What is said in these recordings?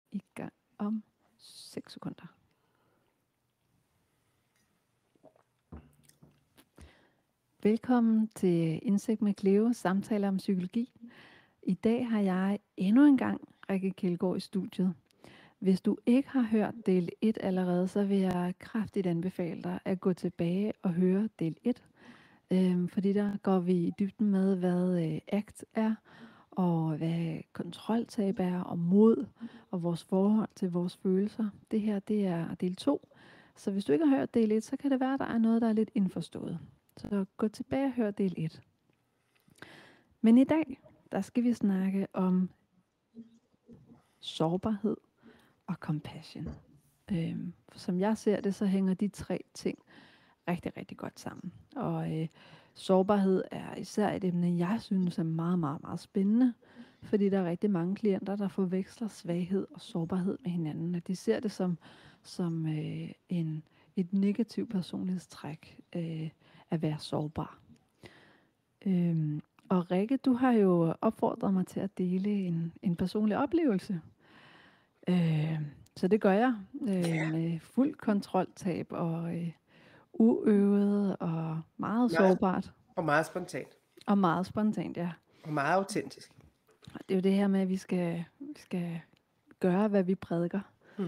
i gang om 6 sekunder. Velkommen til Indsigt med Cleo, samtaler om psykologi. I dag har jeg endnu en gang Rikke Kjeldgaard i studiet. Hvis du ikke har hørt del 1 allerede, så vil jeg kraftigt anbefale dig at gå tilbage og høre del 1. Fordi der går vi i dybden med, hvad ACT er, og hvad kontroltab er, og mod, og vores forhold til vores følelser. Det her, det er del 2. Så hvis du ikke har hørt del 1, så kan det være, at der er noget, der er lidt indforstået. Så gå tilbage og hør del 1. Men i dag, der skal vi snakke om sårbarhed og compassion. Som jeg ser det, så hænger de 3 ting rigtig, rigtig godt sammen. Og sårbarhed er især et emne, jeg synes er meget, meget, meget spændende, fordi der er rigtig mange klienter, der forveksler svaghed og sårbarhed med hinanden, og de ser det som et negativt personlighedstræk at være sårbar. Og Rikke, du har jo opfordret mig til at dele en personlig oplevelse. Så det gør jeg med fuld kontroltab og uøvet og meget sårbart. Og meget spontant. Og meget spontant, ja. Og meget autentisk. Og det er jo det her med, at vi skal gøre, hvad vi prædiker.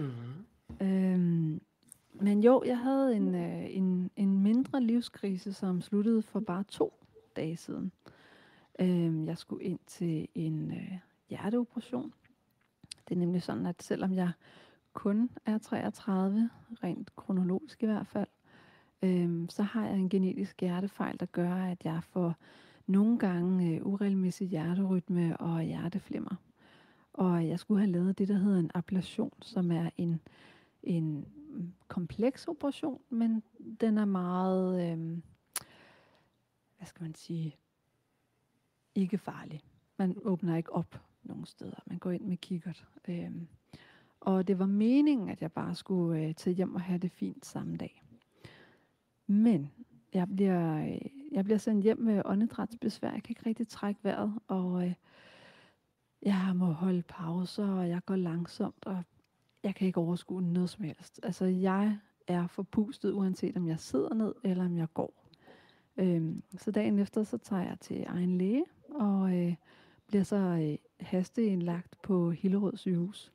Men jo, jeg havde en mindre livskrise, som sluttede for bare 2 dage siden. Jeg skulle ind til en hjerteoperation. Det er nemlig sådan, at selvom jeg kun er 33, rent kronologisk i hvert fald, så har jeg en genetisk hjertefejl, der gør, at jeg får nogle gange uregelmæssig hjerterytme og hjerteflimmer. Og jeg skulle have lavet det, der hedder en ablation, som er en kompleks operation, men den er meget, hvad skal man sige, ikke farlig. Man åbner ikke op nogen steder. Man går ind med kikkert. Og det var meningen, at jeg bare skulle tage hjem og have det fint samme dag. Men jeg bliver sendt hjem med åndedrætsbesvær. Jeg kan ikke rigtig trække vejret, og jeg må holde pauser, og jeg går langsomt, og jeg kan ikke overskue noget som helst. Altså, jeg er forpustet, uanset om jeg sidder ned, eller om jeg går. Så dagen efter, så tager jeg til egen læge, og bliver så hasteindlagt på Hillerød sygehus.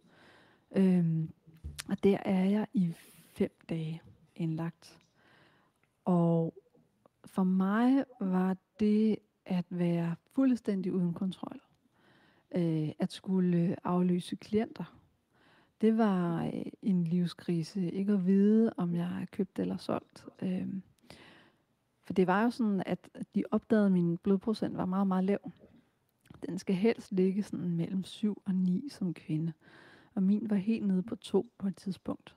Og der er jeg i 5 dage indlagt. Og for mig var det at være fuldstændig uden kontrol. At skulle afløse klienter. Det var en livskrise. Ikke at vide, om jeg er købt eller solgt. For det var jo sådan, at de opdagede, at min blodprocent var meget, meget lav. Den skal helst ligge sådan mellem 7 og 9 som kvinde. Og min var helt nede på 2 på et tidspunkt.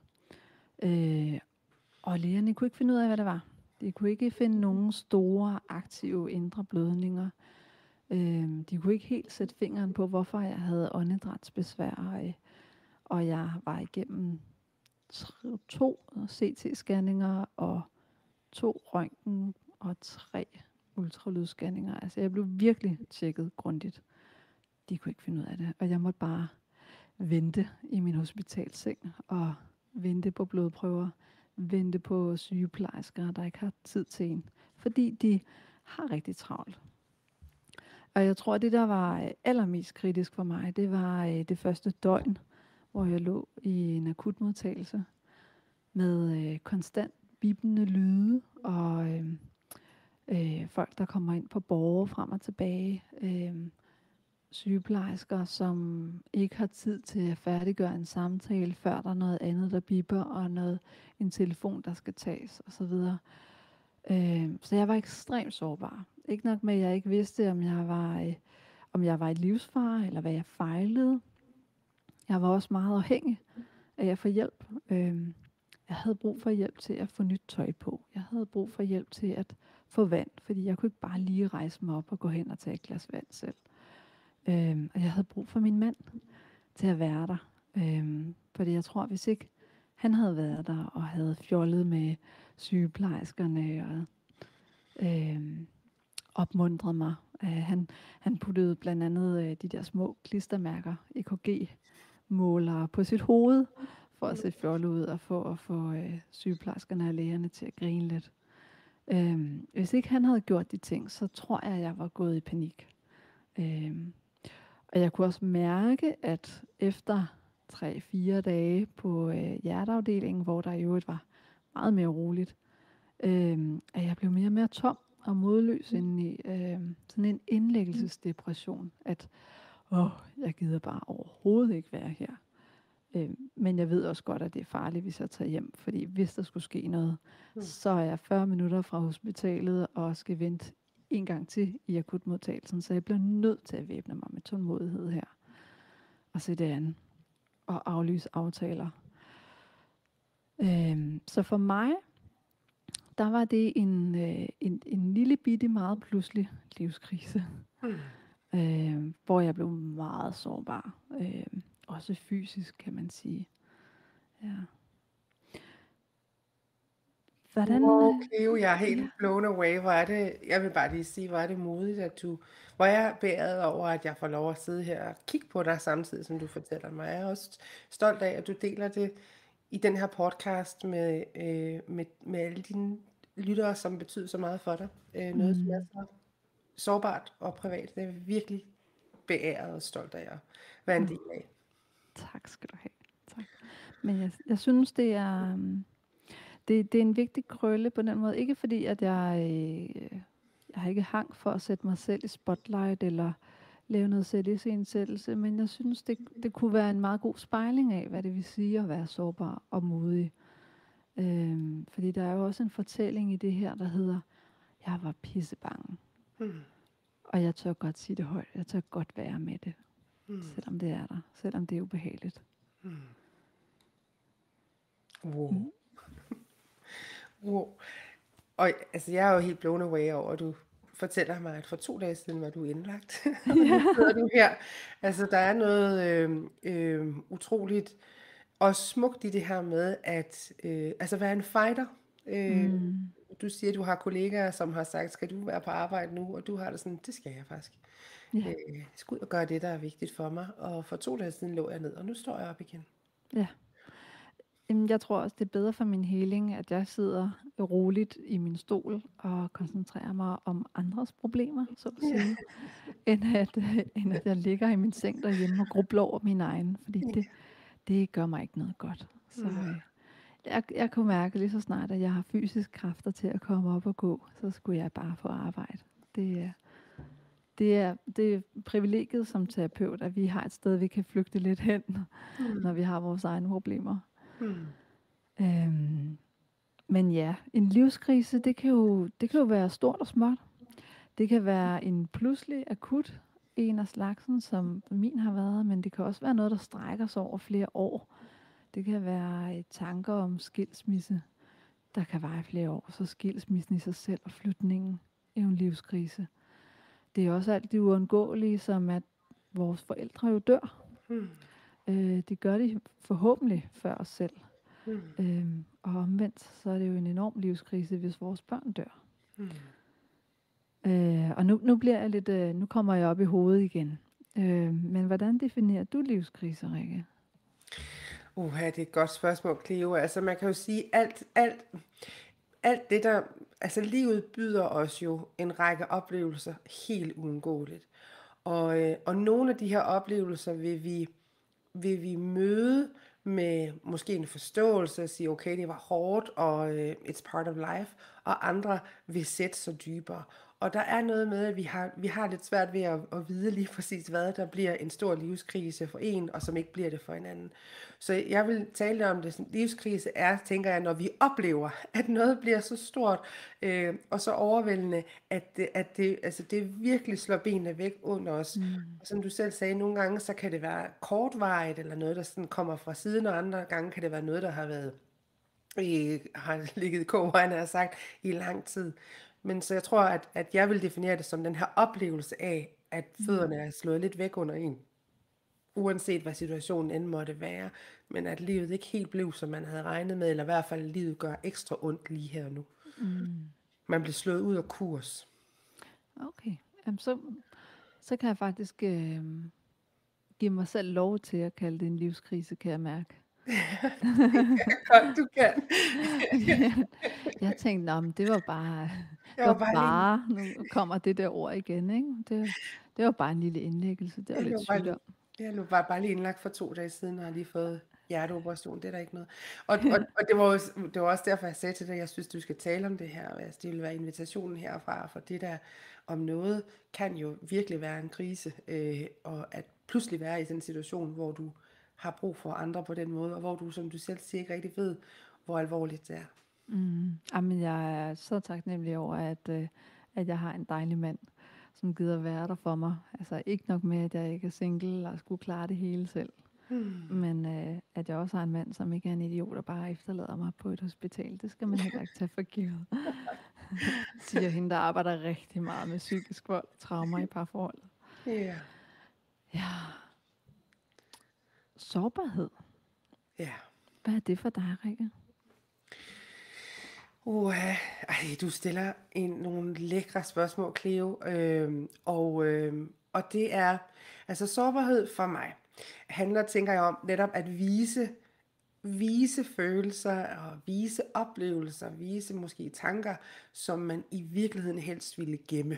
Og lægerne kunne ikke finde ud af, hvad det var. De kunne ikke finde nogen store, aktive indre blødninger. De kunne ikke helt sætte fingeren på, hvorfor jeg havde åndedrætsbesvær. Og jeg var igennem 2 CT-scanninger og 2 røntgen og 3 ultralydsscanninger. Altså jeg blev virkelig tjekket grundigt. De kunne ikke finde ud af det. Og jeg måtte bare vente i min hospitalseng og vente på blodprøver. Vente på sygeplejersker, der ikke har tid til en. Fordi de har rigtig travlt. Og jeg tror, at det, der var allermest kritisk for mig, det var det første døgn, hvor jeg lå i en akutmodtagelse med konstant bibende lyde og folk, der kommer ind på borger frem og tilbage. Sygeplejersker, som ikke har tid til at færdiggøre en samtale, før der er noget andet, der bipper, og en telefon, der skal tages, osv. Så jeg var ekstremt sårbar. Ikke nok med, at jeg ikke vidste, om jeg var i livsfare, eller hvad jeg fejlede. Jeg var også meget afhængig af at få hjælp. Jeg havde brug for hjælp til at få nyt tøj på. Jeg havde brug for hjælp til at få vand, fordi jeg kunne ikke bare lige rejse mig op og gå hen og tage et glas vand selv. Og jeg havde brug for min mand til at være der. Fordi jeg tror, hvis ikke han havde været der og havde fjollet med sygeplejerskerne og opmuntret mig. Han puttede blandt andet de der små klistermærker, EKG målere på sit hoved, for at se fjollet ud, og for at få sygeplejerskerne og lægerne til at grine lidt. Hvis ikke han havde gjort de ting, så tror jeg, at jeg var gået i panik. Og jeg kunne også mærke, at efter 3-4 dage på hjerteafdelingen, hvor der i øvrigt var meget mere roligt, at jeg blev mere og mere tom og modløs indeni. Sådan en indlæggelsesdepression, at jeg gider bare overhovedet ikke være her. Men jeg ved også godt, at det er farligt, hvis jeg tager hjem, fordi hvis der skulle ske noget, så er jeg 40 minutter fra hospitalet og skal vente en gang til i akutmodtagelsen, så jeg bliver nødt til at væbne mig med tålmodighed her og se det an og aflyse aftaler. Så for mig, der var det en lille bitte, meget pludselig livskrise, hvor jeg blev meget sårbar. Også fysisk, kan man sige. Ja. Hvordan? Wow, Cleo, jeg er helt blown away. Hvor er det, jeg vil bare lige sige, hvor er det modigt, at du... Hvor er jeg beæret over, at jeg får lov at sidde her og kigge på dig samtidig, som du fortæller mig. Jeg er også stolt af, at du deler det i den her podcast med alle dine lyttere, som betyder så meget for dig. Noget, som er så sårbart og privat. Det er jeg virkelig beæret og stolt af at være en del af. Tak skal du have. Tak. Men jeg synes, det er en vigtig krølle på den måde. Ikke fordi, at jeg har ikke hang for at sætte mig selv i spotlight, eller lave noget selvisensættelse, men jeg synes, det kunne være en meget god spejling af, hvad det vil sige at være sårbar og modig. Fordi der er jo også en fortælling i det her, der hedder, jeg var pissebange. Og jeg tør godt sige det højt. Jeg tør godt være med det. Selvom det er der. Selvom det er ubehageligt. Wow. Wow. Og altså, jeg er jo helt blown away over, at du fortæller mig, at for 2 dage siden var du indlagt. Og nu sidder du her. Altså, der er noget utroligt og smukt i det her med at være en fighter. Du siger, at du har kollegaer, som har sagt, skal du være på arbejde nu? Og du har det sådan, det skal jeg faktisk. Jeg skal ud og gøre det, der er vigtigt for mig. Og for 2 dage siden lå jeg ned, og nu står jeg op igen. Ja. Jeg tror også, det er bedre for min heling, at jeg sidder roligt i min stol og koncentrerer mig om andres problemer, så at sige, end at jeg ligger i min seng derhjemme og grubler over min egen, fordi det gør mig ikke noget godt. Så jeg kunne mærke lige så snart, at jeg har fysisk kræfter til at komme op og gå, så skulle jeg bare få arbejde. Det er privilegiet som terapeut, at vi har et sted, vi kan flygte lidt hen, når vi har vores egne problemer. Men ja, en livskrise, det kan jo være stort og småt. Det kan være en pludselig akut en af slagsen, som min har været, men det kan også være noget, der strækker sig over flere år. Det kan være tanker om skilsmisse, der kan vare flere år. Så skilsmissen i sig selv og flytningen er jo en livskrise. Det er også alt det uundgåelige, som at vores forældre jo dør. Det gør de forhåbentlig før os selv. Og omvendt, så er det jo en enorm livskrise, hvis vores børn dør. Og nu bliver jeg lidt, nu kommer jeg op i hovedet igen. Men hvordan definerer du livskrise, Rikke? Det er et godt spørgsmål, Cleo. Altså man kan jo sige, alt det der, altså livet byder os jo en række oplevelser helt uundgåeligt. Og nogle af de her oplevelser vil vi møde med måske en forståelse og sige, okay, det var hårdt, og it's part of life, og andre vil sætte sig dybere. Og der er noget med, at vi har lidt svært ved at vide lige præcis, hvad der bliver en stor livskrise for en, og som ikke bliver det for en anden. Så jeg vil tale om det. Livskrise er, tænker jeg, når vi oplever, at noget bliver så stort og så overvældende, at det virkelig slår benene væk under os. Som du selv sagde, nogle gange så kan det være kortvarigt, eller noget, der sådan kommer fra siden, og andre gange kan det være noget, der har ligget i kogevejen, har sagt, i lang tid. Men så jeg tror, at jeg vil definere det som den her oplevelse af, at fødderne er slået lidt væk under en. Uanset hvad situationen end måtte være. Men at livet ikke helt blev, som man havde regnet med. Eller i hvert fald, at livet gør ekstra ondt lige her nu. Man bliver slået ud af kurs. Okay. Jamen, så kan jeg faktisk give mig selv lov til at kalde det en livskrise, kan jeg mærke. Det kan godt, du kan. Jeg tænkte, nå, men det var bare, Det var bare lige nu kommer det der ord igen, ikke? Det var bare en lille indlæggelse, det var jeg lidt lå bare lige sygdom. jeg lå bare lige indlagt for 2 dage siden og har lige fået hjerteoperation. Det er der ikke noget. Og det var også derfor, jeg sagde til dig, jeg synes, du skal tale om det her. Altså, det vil være invitationen herfra, for det der om noget kan jo virkelig være en krise. Og at pludselig være i sådan en situation, hvor du har brug for andre på den måde, og hvor du, som du selv siger, ikke rigtig ved, hvor alvorligt det er. Jamen, jeg er så taknemmelig over, at jeg har en dejlig mand, som gider være der for mig. Altså ikke nok med, at jeg ikke er single og skulle klare det hele selv. Men at jeg også har en mand, som ikke er en idiot og bare efterlader mig på et hospital, det skal man heller ikke tage for givet. Siger hende, der arbejder rigtig meget med psykisk vold, traumer i parforholdet. Ja. Ja. Sårbarhed. Ja. Hvad er det for dig, Rikke? Du stiller nogle lækre spørgsmål, Cleo. Og det er, altså sårbarhed for mig, handler, tænker jeg om, netop at vise følelser og vise oplevelser, vise måske tanker, som man i virkeligheden helst ville gemme.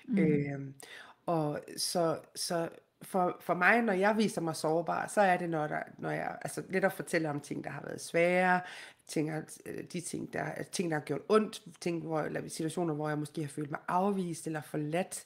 Og så for mig, når jeg viser mig sårbar, så er det, når jeg altså netop fortæller om ting, der har været svære, ting, der har gjort ondt, eller situationer, hvor jeg måske har følt mig afvist eller forladt.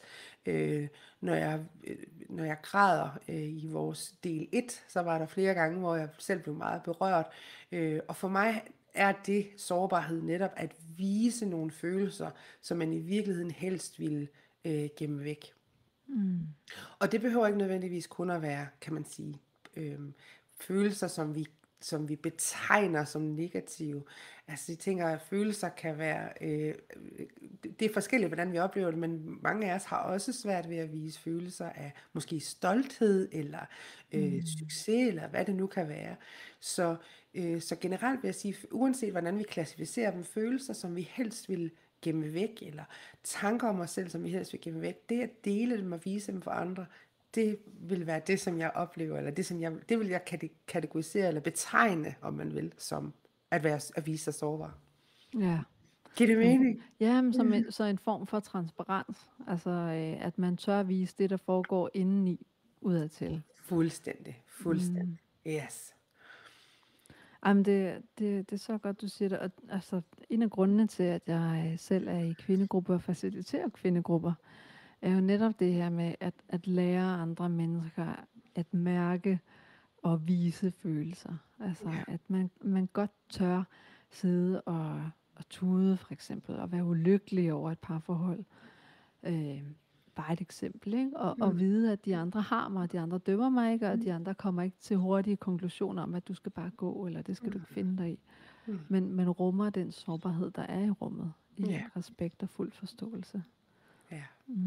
Når jeg græder i vores del 1, så var der flere gange, hvor jeg selv blev meget berørt. Og for mig er det sårbarhed netop at vise nogle følelser, som man i virkeligheden helst ville gemme væk. Og det behøver ikke nødvendigvis kun at være, kan man sige, følelser, som vi betegner som negative. Altså jeg tænker, at følelser kan være, det er forskelligt, hvordan vi oplever det, men mange af os har også svært ved at vise følelser af måske stolthed, eller succes, eller hvad det nu kan være. Så generelt vil jeg sige, uanset hvordan vi klassificerer dem, følelser, som vi helst vil gemme væk, eller tanker om os selv, som vi helst vil gemme væk, det at dele dem og vise dem for andre, det vil være det, som jeg oplever, eller det vil jeg kategorisere eller betegne, om man vil, som at vise sig sårbar. Ja. Giver det mening? Ja, men så en form for transparens. Altså, at man tør vise det, der foregår indeni, udadtil. Fuldstændig. Yes. Jamen, det er så godt, du siger det. Og, altså, en af grundene til, at jeg selv er i kvindegrupper og faciliterer kvindegrupper, er jo netop det her med at lære andre mennesker at mærke og vise følelser. Altså, at man godt tør sidde og tude, for eksempel, og være ulykkelig over et parforhold. Bare et eksempel, ikke? Og vide, at de andre har mig, og de andre dømmer mig ikke, og de andre kommer ikke til hurtige konklusioner om, at du skal bare gå, eller det skal du ikke finde dig i. Men rummer den sårbarhed, der er i rummet, i respekt og fuld forståelse. Ja.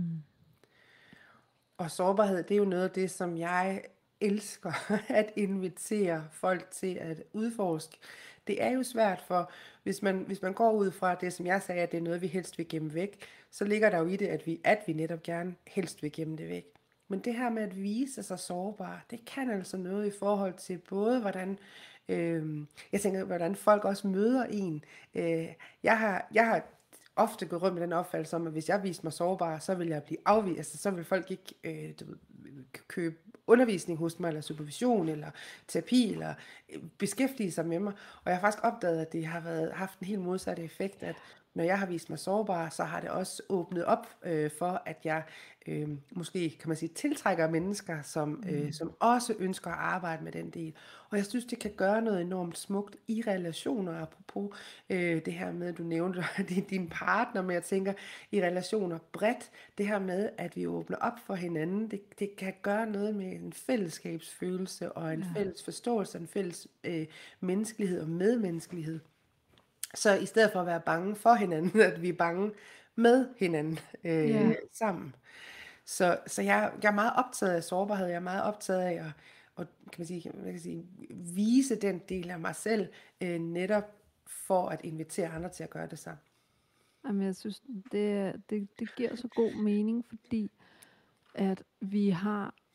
Og sårbarhed, det er jo noget af det, som jeg elsker at invitere folk til at udforske. Det er jo svært, for hvis man går ud fra det, som jeg sagde, at det er noget, vi helst vil gemme væk, så ligger der jo i det, at vi netop gerne helst vil gemme det væk. Men det her med at vise sig sårbar, det kan altså noget i forhold til både, jeg tænker, hvordan folk også møder en. Jeg har ofte gået rundt med den opfattelse om, at hvis jeg viste mig sårbar, så vil jeg blive afvist. Altså, så vil folk ikke købe undervisning hos mig, eller supervision, eller terapi, eller beskæftige sig med mig. Og jeg har faktisk opdaget, at det har haft en helt modsatte effekt, at når jeg har vist mig sårbar, så har det også åbnet op for, at jeg måske, kan man sige, tiltrækker mennesker, som også ønsker at arbejde med den del. Og jeg synes, det kan gøre noget enormt smukt i relationer, apropos det her med, du nævnte din partner, men jeg tænker, i relationer bredt, det her med, at vi åbner op for hinanden, det kan gøre noget med en fællesskabsfølelse, og en fælles forståelse, en fælles menneskelighed og medmenneskelighed. Så i stedet for at være bange for hinanden, at vi er bange med hinanden sammen. Så jeg er meget optaget af sårbarhed. Jeg er meget optaget af at kan man sige, vise den del af mig selv, netop for at invitere andre til at gøre det samme. Jamen, jeg synes, det giver så god mening, fordi at vi har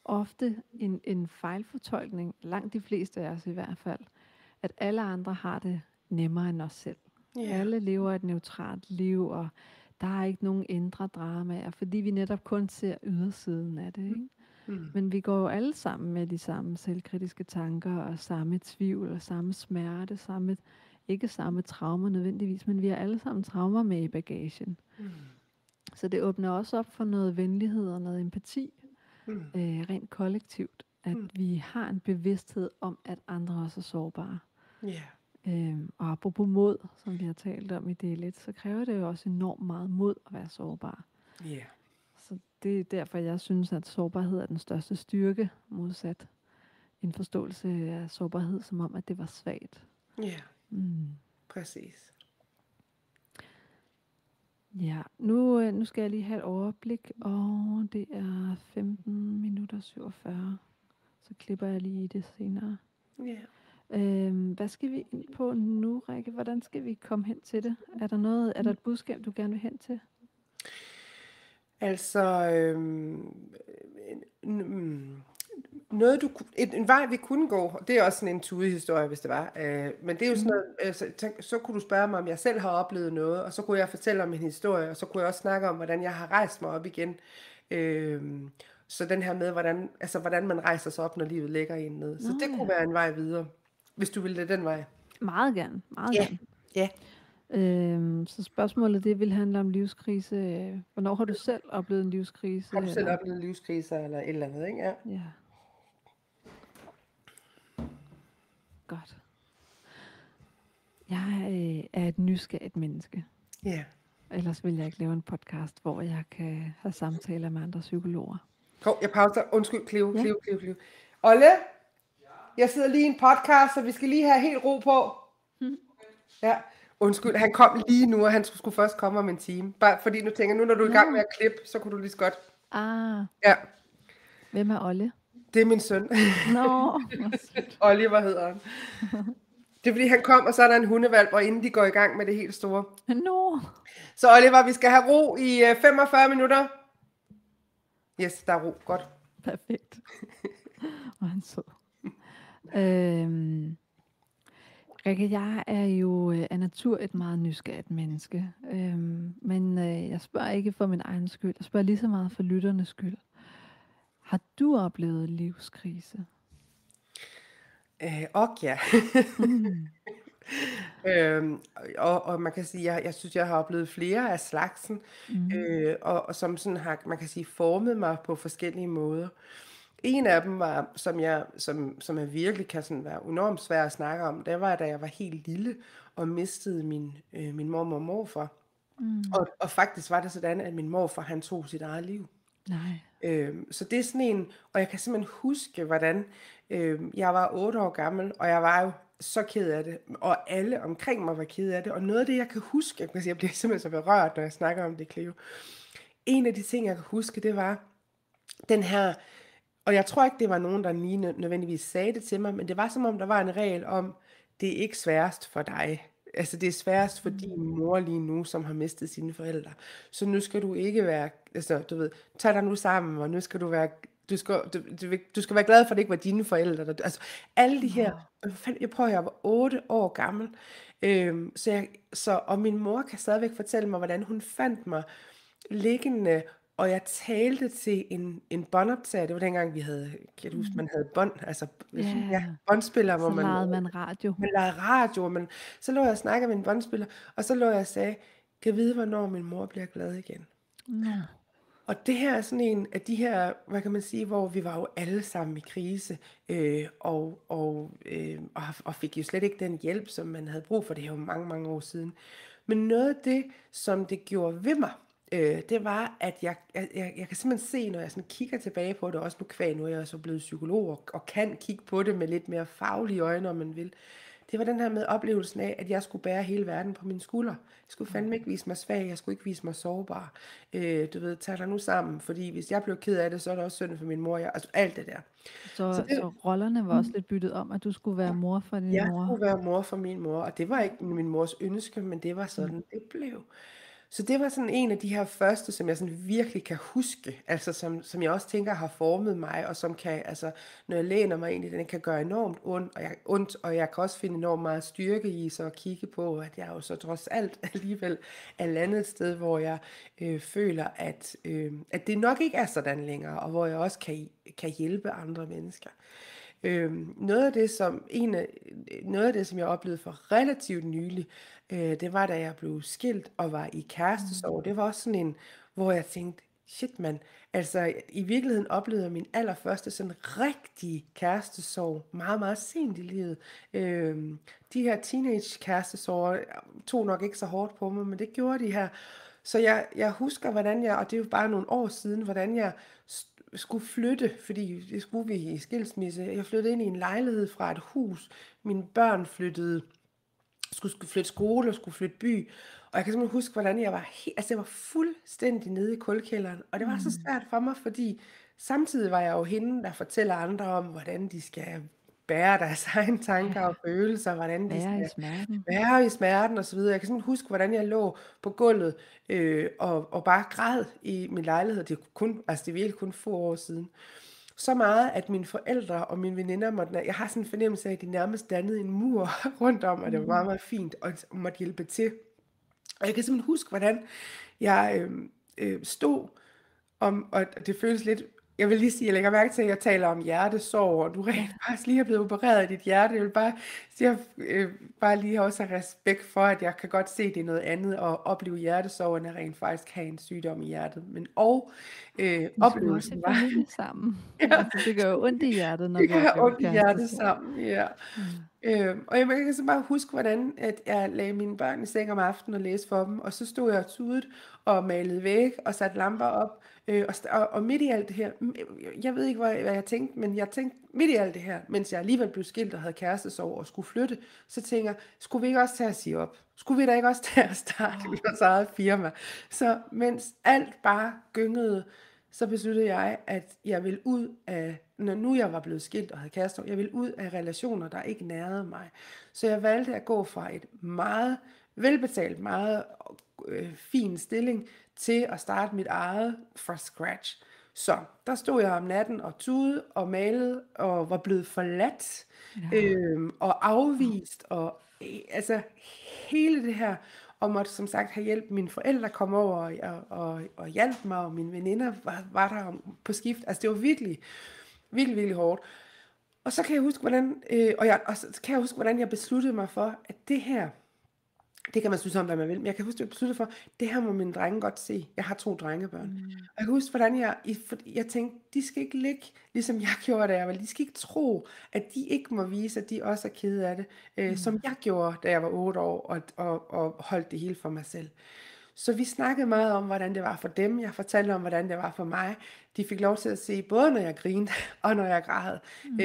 ofte en fejlfortolkning, langt de fleste af os i hvert fald, at alle andre har det nemmere end os selv. Ja. Alle lever et neutralt liv, og der er ikke nogen indre dramaer, fordi vi netop kun ser ydersiden af det. Ikke? Men vi går jo alle sammen med de samme selvkritiske tanker, og samme tvivl, og samme smerte, ikke samme traumer nødvendigvis, men vi har alle sammen traumer med i bagagen. Så det åbner også op for noget venlighed og noget empati, rent kollektivt, at vi har en bevidsthed om, at andre også er sårbare. Ja. Og apropos mod, som vi har talt om i del 1, så kræver det jo også enormt meget mod at være sårbar. Ja. Så det er derfor, jeg synes, at sårbarhed er den største styrke, modsat en forståelse af sårbarhed, som om, at det var svagt. Ja. Præcis. Ja, nu skal jeg lige have et overblik, og det er 15 minutter 47. Så klipper jeg lige i det senere. Ja. Hvad skal vi ind på nu, Rikke? Hvordan skal vi komme hen til det? Er der et budskab, du gerne vil hen til? Altså, en vej vi kunne gå, og det er også sådan en tudehistorie, hvis det var, men det er jo sådan noget, så kunne du spørge mig, om jeg selv har oplevet noget, og så kunne jeg fortælle om en historie, og så kunne jeg også snakke om, hvordan jeg har rejst mig op igen. Så den her med, hvordan man rejser sig op, når livet lægger en ned. Så det kunne være en vej videre, hvis du ville det den vej. Meget gerne, meget gerne. Ja. Så spørgsmålet, det vil handle om livskrise. Hvornår har du selv oplevet en livskrise? Har du selv oplevet en livskrise eller et eller andet, ikke? Ja. Ja. Godt. Jeg er et nysgerrigt menneske. Ja. Ellers vil jeg ikke lave en podcast, hvor jeg kan have samtaler med andre psykologer. Jeg pauser. Undskyld, Cleo. Olle? Jeg sidder lige i en podcast, så vi skal lige have helt ro på. Ja. Undskyld, han kom lige nu, og han skulle først komme om en time. Bare fordi nu tænker når du er i gang med at klippe, så kunne du lige så godt. Ja. Hvem er Olle? Det er min søn. Nå. Oliver hedder han. Det er fordi han kom, og så er der en hundevalp, og inden de går i gang med det helt store. Nå. Så Oliver, vi skal have ro i 45 minutter. Yes, der er ro. Godt. Perfekt. Og han så. Rikke, jeg er jo af natur et meget nysgerrigt menneske. Men jeg spørger ikke for min egen skyld. Jeg spørger lige så meget for lytternes skyld. Har du oplevet livskrise? Ja. Og man kan sige, jeg synes, jeg har oplevet flere af slagsen, og som sådan har, man kan sige, formet mig på forskellige måder. En af dem var, som jeg virkelig kan sådan være enormt svær at snakke om, det var, da jeg var helt lille og mistede min mormor og morfar. Og faktisk var det sådan, at min morfar, han tog sit eget liv. Nej. Så det er sådan en, og jeg kan simpelthen huske, hvordan jeg var 8 år gammel, og jeg var jo så ked af det, og alle omkring mig var ked af det, og noget af det, jeg kan huske, jeg bliver simpelthen så berørt, når jeg snakker om det, Cleo. En af de ting, jeg kan huske, det var den her, og jeg tror ikke, det var nogen, der lige nødvendigvis sagde det til mig, men det var som om, der var en regel om, det er ikke sværest for dig. Altså det er sværest for din mor lige nu, som har mistet sine forældre. Så nu skal du ikke være, altså du ved, tag dig nu sammen, og nu skal du være, du skal være glad for, at det ikke var dine forældre. Altså alle de her, jeg var 8 år gammel, og min mor kan stadigvæk fortælle mig, hvordan hun fandt mig liggende, og jeg talte til en båndoptager. Det var dengang, vi havde, kan du huske, man havde bånd, altså båndspiller, hvor man legede man radio. Man legede radio, men så lå jeg og snakkede med en båndspiller, og så lå jeg og sagde, kan jeg vide, hvornår min mor bliver glad igen? Og det her er sådan en af de her, hvad kan man sige, hvor vi var jo alle sammen i krise, og fik jo slet ikke den hjælp, som man havde brug for. Det her jo mange, mange år siden. Men noget af det, som det gjorde ved mig, det var, at jeg kan simpelthen se, når jeg sådan kigger tilbage på det, også nu er jeg så blevet psykolog, og kan kigge på det med lidt mere faglige øjne, om man vil. Det var den her med oplevelsen af, at jeg skulle bære hele verden på mine skuldre. Jeg skulle fandme ikke vise mig svag, jeg skulle ikke vise mig sårbar. Du ved, tag dig nu sammen, fordi hvis jeg blev ked af det, så er det også synd for min mor. Altså alt det der. Så rollerne var også lidt byttet om, at du skulle være mor for din mor? Jeg skulle være mor for min mor, og det var ikke min mors ønske, men det var sådan, det blev. Så det var sådan en af de her første, som jeg sådan virkelig kan huske, altså som jeg også tænker har formet mig, og som kan, altså når jeg læner mig ind i den, kan gøre enormt ondt, og jeg kan også finde enormt meget styrke i så at kigge på, at jeg jo så trods alt alligevel er landet et sted, hvor jeg føler, at det nok ikke er sådan længere, og hvor jeg også kan hjælpe andre mennesker. Noget af det, som jeg oplevede for relativt nylig, det var, da jeg blev skilt og var i kærestesorg. Det var også sådan en, hvor jeg tænkte, shit mand, altså i virkeligheden oplevede jeg min allerførste sådan rigtig kærestesorg meget, meget sent i livet. De her teenage kærestesorger tog nok ikke så hårdt på mig, men det gjorde de her. Så jeg husker, hvordan jeg, og det er jo bare nogle år siden, hvordan jeg skulle flytte, fordi det skulle vi i skilsmisse. Jeg flyttede ind i en lejlighed fra et hus. Mine børn skulle flytte skole og skulle flytte by. Og jeg kan simpelthen huske, hvordan jeg var jeg var fuldstændig nede i kulkælderen. Og det var så svært for mig, fordi samtidig var jeg jo hende, der fortæller andre om, hvordan de skal bære deres egne tanker og følelser, hvordan de Være i skal smerten. være i smerten og så videre. Jeg kan simpelthen huske, hvordan jeg lå på gulvet og bare græd i min lejlighed. Det er virkelig kun få år siden. Så meget, at mine forældre og mine veninder jeg har sådan en fornemmelse af, at de nærmest dannede en mur rundt om, og det var meget, meget fint, og måtte hjælpe til. Og jeg kan simpelthen huske, hvordan jeg stod og det føles lidt, jeg vil lige sige, jeg lægger mærke til, at jeg taler om hjertesorg, og du rent faktisk lige er blevet opereret i dit hjerte. Jeg vil bare sige, bare lige også have respekt for, at jeg kan godt se, at det er noget andet at opleve hjertesorg, end at rent faktisk have en sygdom i hjertet. Men oplevelsen også var, familie sammen. ja, Altså, det gør jo ondt i hjertet, når det vi kan have oplever ondt i hjertet kærestesorg. sammen, ja. Og jeg kan så bare huske, hvordan at jeg lagde mine børn i seng om aftenen og læste for dem, og så stod jeg og tudede og malede væg og satte lamper op, og midt i alt det her, jeg ved ikke, hvad jeg tænkte, men jeg tænkte midt i alt det her, mens jeg alligevel blev skilt og havde kærestesorg og skulle flytte, så tænker jeg, skulle vi ikke også tage at sige op? Skulle vi da ikke også tage at starte vores eget firma? Så mens alt bare gyngede, så besluttede jeg, at jeg ville ud af, når nu jeg var blevet skilt og havde kærester, jeg ville ud af relationer, der ikke nærede mig. Så jeg valgte at gå fra et meget velbetalt, meget fin stilling til at starte mit eget fra scratch. Så der stod jeg om natten og tudede og malede og var blevet forladt og afvist og altså hele det her, og måtte som sagt have hjælp. Mine forældre kom over og hjalp mig, og mine veninder var der på skift. Altså det var virkelig, virkelig, virkelig hårdt. Og så kan jeg huske, hvordan jeg besluttede mig for, at det her, det kan man synes om, hvad man vil, men jeg kan huske, at jeg besluttede for, det her må mine drenge godt se. Jeg har 2 drengebørn. Og jeg kan huske, hvordan jeg tænkte, de skal ikke ligge, ligesom jeg gjorde, da jeg var. De skal ikke tro, at de ikke må vise, at de også er kede af det, som jeg gjorde, da jeg var 8 år, og holdt det hele for mig selv. Så vi snakkede meget om, hvordan det var for dem. Jeg fortalte om, hvordan det var for mig. De fik lov til at se, både når jeg grinede, og når jeg græd.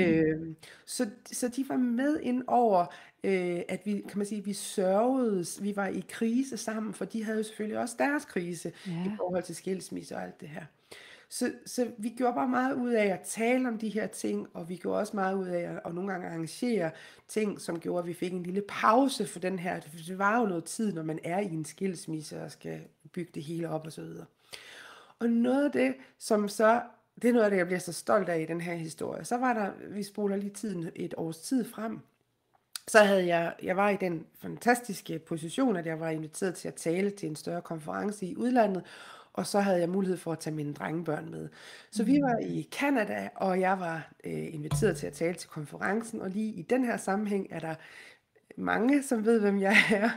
Så de var med ind over, at vi sørgedes. Vi var i krise sammen, for de havde jo selvfølgelig også deres krise i forhold til skilsmisse og alt det her. Så vi gjorde bare meget ud af at tale om de her ting, og vi gjorde også meget ud af at nogle gange arrangere ting, som gjorde, at vi fik en lille pause for den her. Det var jo noget tid, når man er i en skilsmisse og skal bygge det hele op og så videre. Og noget af det, det er noget af det, jeg bliver så stolt af i den her historie. Så var der, vi spoler lige tiden et års tid frem, så havde jeg var i den fantastiske position, at jeg var inviteret til at tale til en større konference i udlandet, og så havde jeg mulighed for at tage mine drengebørn med. Så vi var i Canada, og jeg var inviteret til at tale til konferencen, og lige i den her sammenhæng er der mange, som ved, hvem jeg er.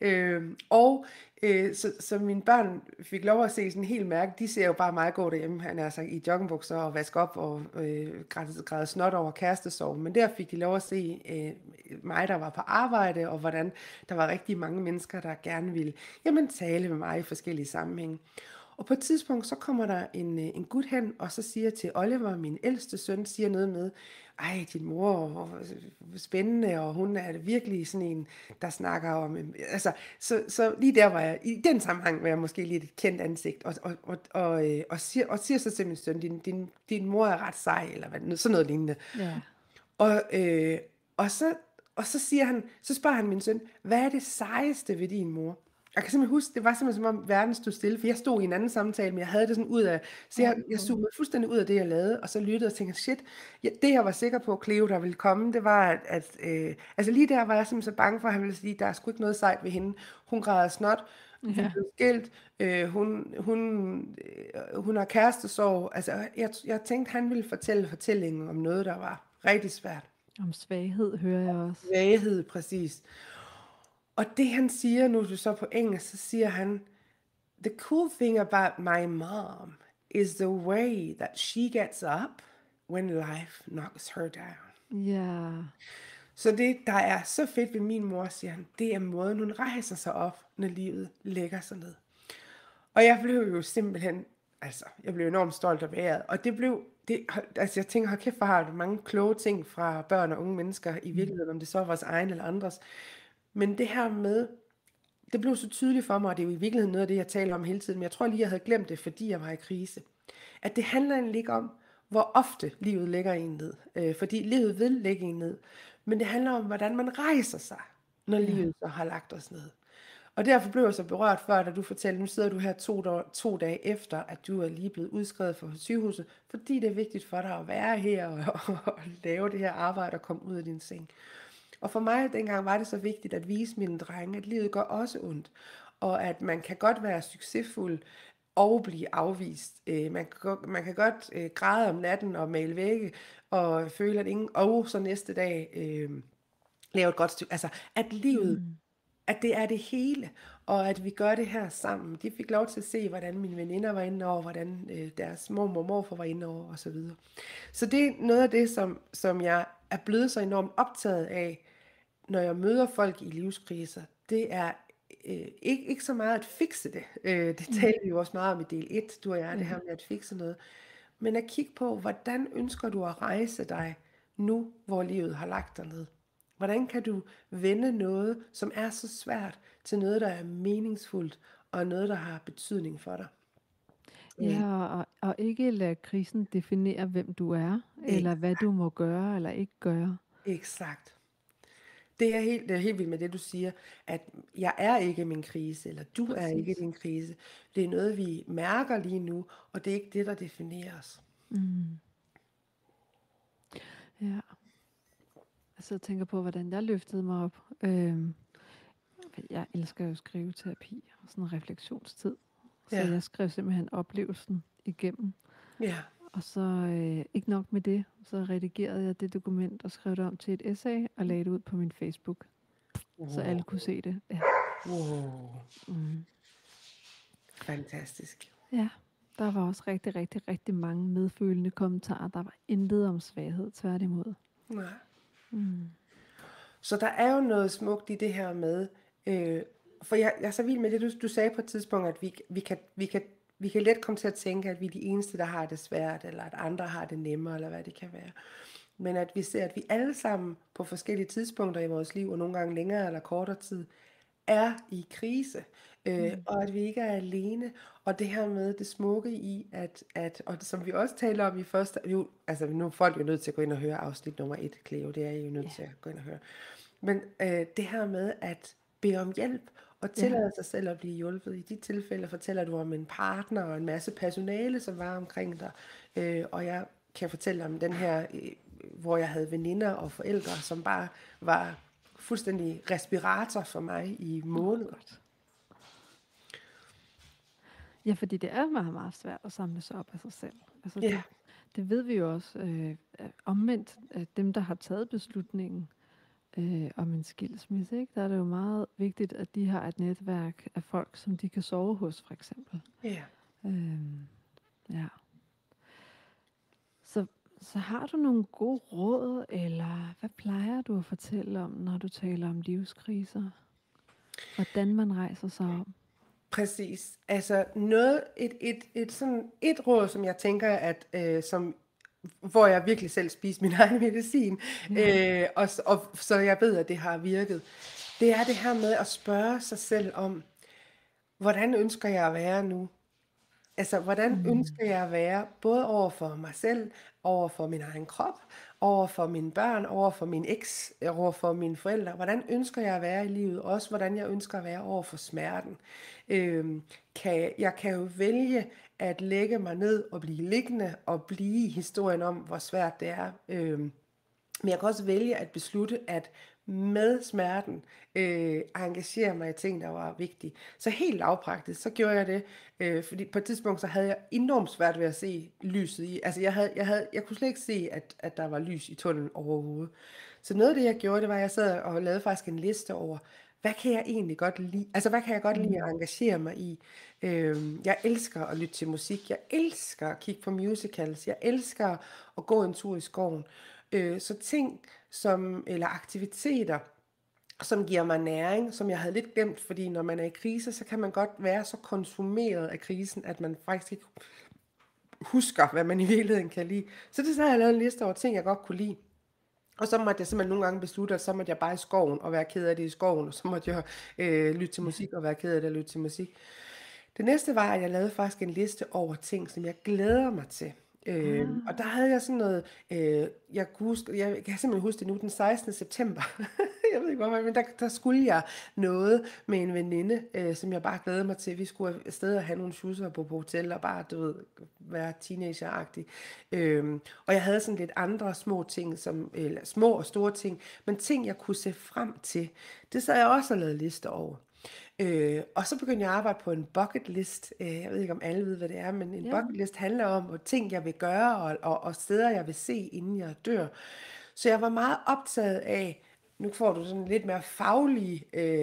Så mine børn fik lov at se sådan helt mærke. De ser jo bare meget godt derhjemme. Han er så i joggingbukser og vaske op og græde snot over kærestesorg. Men der fik de lov at se mig, der var på arbejde, og hvordan der var rigtig mange mennesker, der gerne ville tale med mig i forskellige sammenhænge. Og på et tidspunkt, så kommer der en gut hen, og så siger til Oliver, min ældste søn, siger noget med, ej, din mor er spændende, og hun er virkelig sådan en, der snakker om, altså, så lige der var jeg, i den sammenhæng var jeg måske lidt et kendt ansigt, og siger så til min søn, din mor er ret sej, eller hvad, sådan noget lignende. Og så siger han, så spørger han min søn, hvad er det sejeste ved din mor? jeg kan simpelthen huske, det var simpelthen som om verden stod stille, for jeg stod i en anden samtale, men jeg havde det sådan ud af, så jeg zoomede fuldstændig ud af det, jeg lavede, og så lyttede og tænkte, shit, ja, det jeg var sikker på, Cleo, der ville komme, det var, altså lige der var jeg simpelthen så bange for, at han ville sige, der er sgu ikke noget sejt ved hende. Hun græder snot, vi Ja. blev skilt, hun har kærestesorg, altså jeg tænkte, han ville fortælle fortællingen om noget, der var rigtig svært. Om svaghed hører jeg også. Svaghed, præcis. Og det han siger, nu er det så på engelsk, så siger han, the cool thing about my mom is the way that she gets up when life knocks her down. Ja. Så det, der er så fedt ved min mor, siger han, det er måden, hun rejser sig op, når livet lægger sig ned. Og jeg blev jo simpelthen, altså, jeg blev enormt stolt af vejret. Og det blev, altså jeg tænker, hold kæft, hvor har du mange kloge ting fra børn og unge mennesker i virkeligheden, om det så er vores egen eller andres. Men det her med, det blev så tydeligt for mig, og det er jo i virkeligheden noget af det, jeg taler om hele tiden, men jeg tror lige, jeg havde glemt det, fordi jeg var i krise. At det handler egentlig ikke om, hvor ofte livet lægger en ned. Fordi livet vil lægge en ned. Men det handler om, hvordan man rejser sig, når livet så har lagt os ned. Og derfor blev jeg så berørt før, da du fortalte, nu sidder du her 2 dage efter, at du er lige blevet udskrevet fra sygehuset, fordi det er vigtigt for dig at være her og lave det her arbejde og komme ud af din seng. Og for mig dengang var det så vigtigt at vise mine drenge, at livet gør også ondt, og at man kan godt være succesfuld og blive afvist. Man kan godt græde om natten og male vægge og føle, at ingen, og så næste dag lave et godt stykke. Altså, at livet, at det er det hele, og at vi gør det her sammen. De fik lov til at se, hvordan mine veninder var inde over, hvordan deres mormor og morfar var inde over, og så videre. Så det er noget af det, som jeg er blevet så enormt optaget af, når jeg møder folk i livskriser. Det er ikke så meget at fikse det. Det taler vi jo også meget om i del 1, du og jeg, det her med at fikse noget. Men at kigge på, hvordan ønsker du at rejse dig nu, hvor livet har lagt dig ned? Hvordan kan du vende noget, som er så svært, til noget, der er meningsfuldt, og noget, der har betydning for dig? Ja, og ikke lade krisen definere, hvem du er, eller hvad du må gøre eller ikke gøre. Exakt. Det er helt vildt med det, du siger, at jeg er ikke min krise, eller du er ikke din krise. Det er noget, vi mærker lige nu, og det er ikke det, der definerer os. Ja. Altså jeg tænker på, hvordan jeg løftede mig op. Jeg elsker jo skriveterapi og sådan en refleksionstid. Så jeg skrev simpelthen oplevelsen igennem. Ja. Og så ikke nok med det, så redigerede jeg det dokument og skrev det om til et essay og lagde det ud på min Facebook. Så alle kunne se det. Ja. Wow. Fantastisk. Ja, der var også rigtig, rigtig, rigtig mange medfølende kommentarer. Der var intet om svaghed, tværtimod. Nej. Så der er jo noget smukt i det her med, for jeg er så vild med det, du sagde på et tidspunkt, at vi kan let komme til at tænke, at vi er de eneste, der har det svært, eller at andre har det nemmere, eller hvad det kan være. Men at vi ser, at vi alle sammen på forskellige tidspunkter i vores liv, og nogle gange længere eller kortere tid, er i krise, og at vi ikke er alene, og det her med det smukke i, at og som vi også taler om i første, jo, altså nu er folk jo nødt til at gå ind og høre afsnit nummer 1, Cleo, det er I jo nødt til at gå ind og høre, men det her med at bede om hjælp, og tillade sig selv at blive hjulpet. I de tilfælde fortæller du om en partner og en masse personale, som var omkring dig, og jeg kan fortælle om den her, hvor jeg havde veninder og forældre, som bare var fuldstændig respirator for mig i måneder. Ja, fordi det er meget, meget svært at samle sig op af sig selv. Altså det ved vi jo også. Omvendt, dem der har taget beslutningen om en skilsmisse, ikke? Der er det jo meget vigtigt, at de har et netværk af folk, som de kan sove hos, for eksempel. Ja. Ja. Så har du nogle gode råd, eller hvad plejer du at fortælle om, når du taler om livskriser? Hvordan man rejser sig op? Præcis. Altså et råd, som jeg tænker, at hvor jeg virkelig selv spiser min egen medicin, og så jeg ved, at det har virket, det er det her med at spørge sig selv om, hvordan ønsker jeg at være nu? Altså, hvordan Mm. ønsker jeg at være, både over for mig selv, over for min egen krop, over for mine børn, over for min eks, over for mine forældre. Hvordan ønsker jeg at være i livet? Også hvordan jeg ønsker at være over for smerten. Jeg kan jo vælge at lægge mig ned og blive liggende og blive i historien om, hvor svært det er. Men jeg kan også vælge at beslutte, at med smerten engagere mig i ting, der var vigtige. Så helt lavpraktisk, så gjorde jeg det, fordi på et tidspunkt, så havde jeg enormt svært ved at se lyset i. Altså jeg kunne slet ikke se, at der var lys i tunnelen overhovedet. Så noget af det, jeg gjorde, det var, at jeg sad og lavede faktisk en liste over, hvad kan jeg egentlig godt lide? Altså, hvad kan jeg godt lide at Mm. engagere mig i? Jeg elsker at lytte til musik. Jeg elsker at kigge på musicals. Jeg elsker at gå en tur i skoven. Så ting eller aktiviteter, som giver mig næring, som jeg havde lidt glemt, fordi når man er i krise, så kan man godt være så konsumeret af krisen, at man faktisk ikke husker, hvad man i virkeligheden kan lide. Så det så har jeg lavet en liste over ting, jeg godt kunne lide. Og så måtte jeg simpelthen nogle gange beslutte, at så måtte jeg bare i skoven og være ked af det i skoven, og så måtte jeg lytte til musik og være ked af det og lytte til musik. Det næste var, at jeg lavede faktisk en liste over ting, som jeg glæder mig til. Og der Ah. havde jeg sådan noget, jeg kan simpelthen huske det nu, den 16. september, jeg ved ikke hvorfor, men der skulle jeg noget med en veninde, som jeg bare glædede mig til. Vi skulle afsted og have nogle schusser på hotel, og bare, du ved, være teenager-agtig. Og jeg havde sådan lidt andre små ting, eller små og store ting, men ting, jeg kunne se frem til. Det så jeg også og lavede lister over. Og så begyndte jeg at arbejde på en bucket list. Jeg ved ikke, om alle ved, hvad det er, men en Ja. bucket list handler om ting, jeg vil gøre, og steder, jeg vil se, inden jeg dør. Så jeg var meget optaget af, nu får du sådan en lidt mere faglig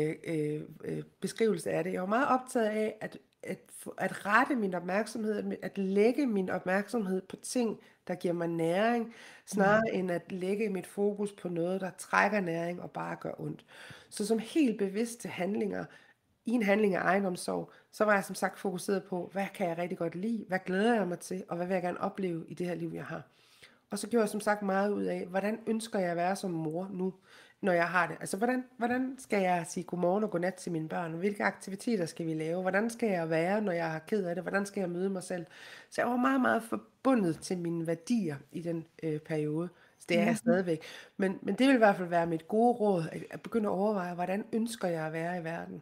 beskrivelse af det. Jeg var meget optaget af at rette min opmærksomhed, at lægge min opmærksomhed på ting, der giver mig næring, Mm. snarere end at lægge mit fokus på noget, der trækker næring og bare gør ondt. Så som helt bevidste handlinger, i en handling af egenomsorg, så var jeg som sagt fokuseret på, hvad kan jeg rigtig godt lide, hvad glæder jeg mig til, og hvad vil jeg gerne opleve i det her liv, jeg har. Og så gjorde jeg som sagt meget ud af, hvordan ønsker jeg at være som mor nu, når jeg har det. Altså, hvordan skal jeg sige godmorgen og godnat til mine børn? Hvilke aktiviteter skal vi lave? Hvordan skal jeg være, når jeg er ked af det? Hvordan skal jeg møde mig selv? Så jeg var meget, meget forbundet til mine værdier i den periode. Så det er jeg Ja. stadigvæk. Men det vil i hvert fald være mit gode råd, at begynde at overveje, hvordan ønsker jeg at være i verden?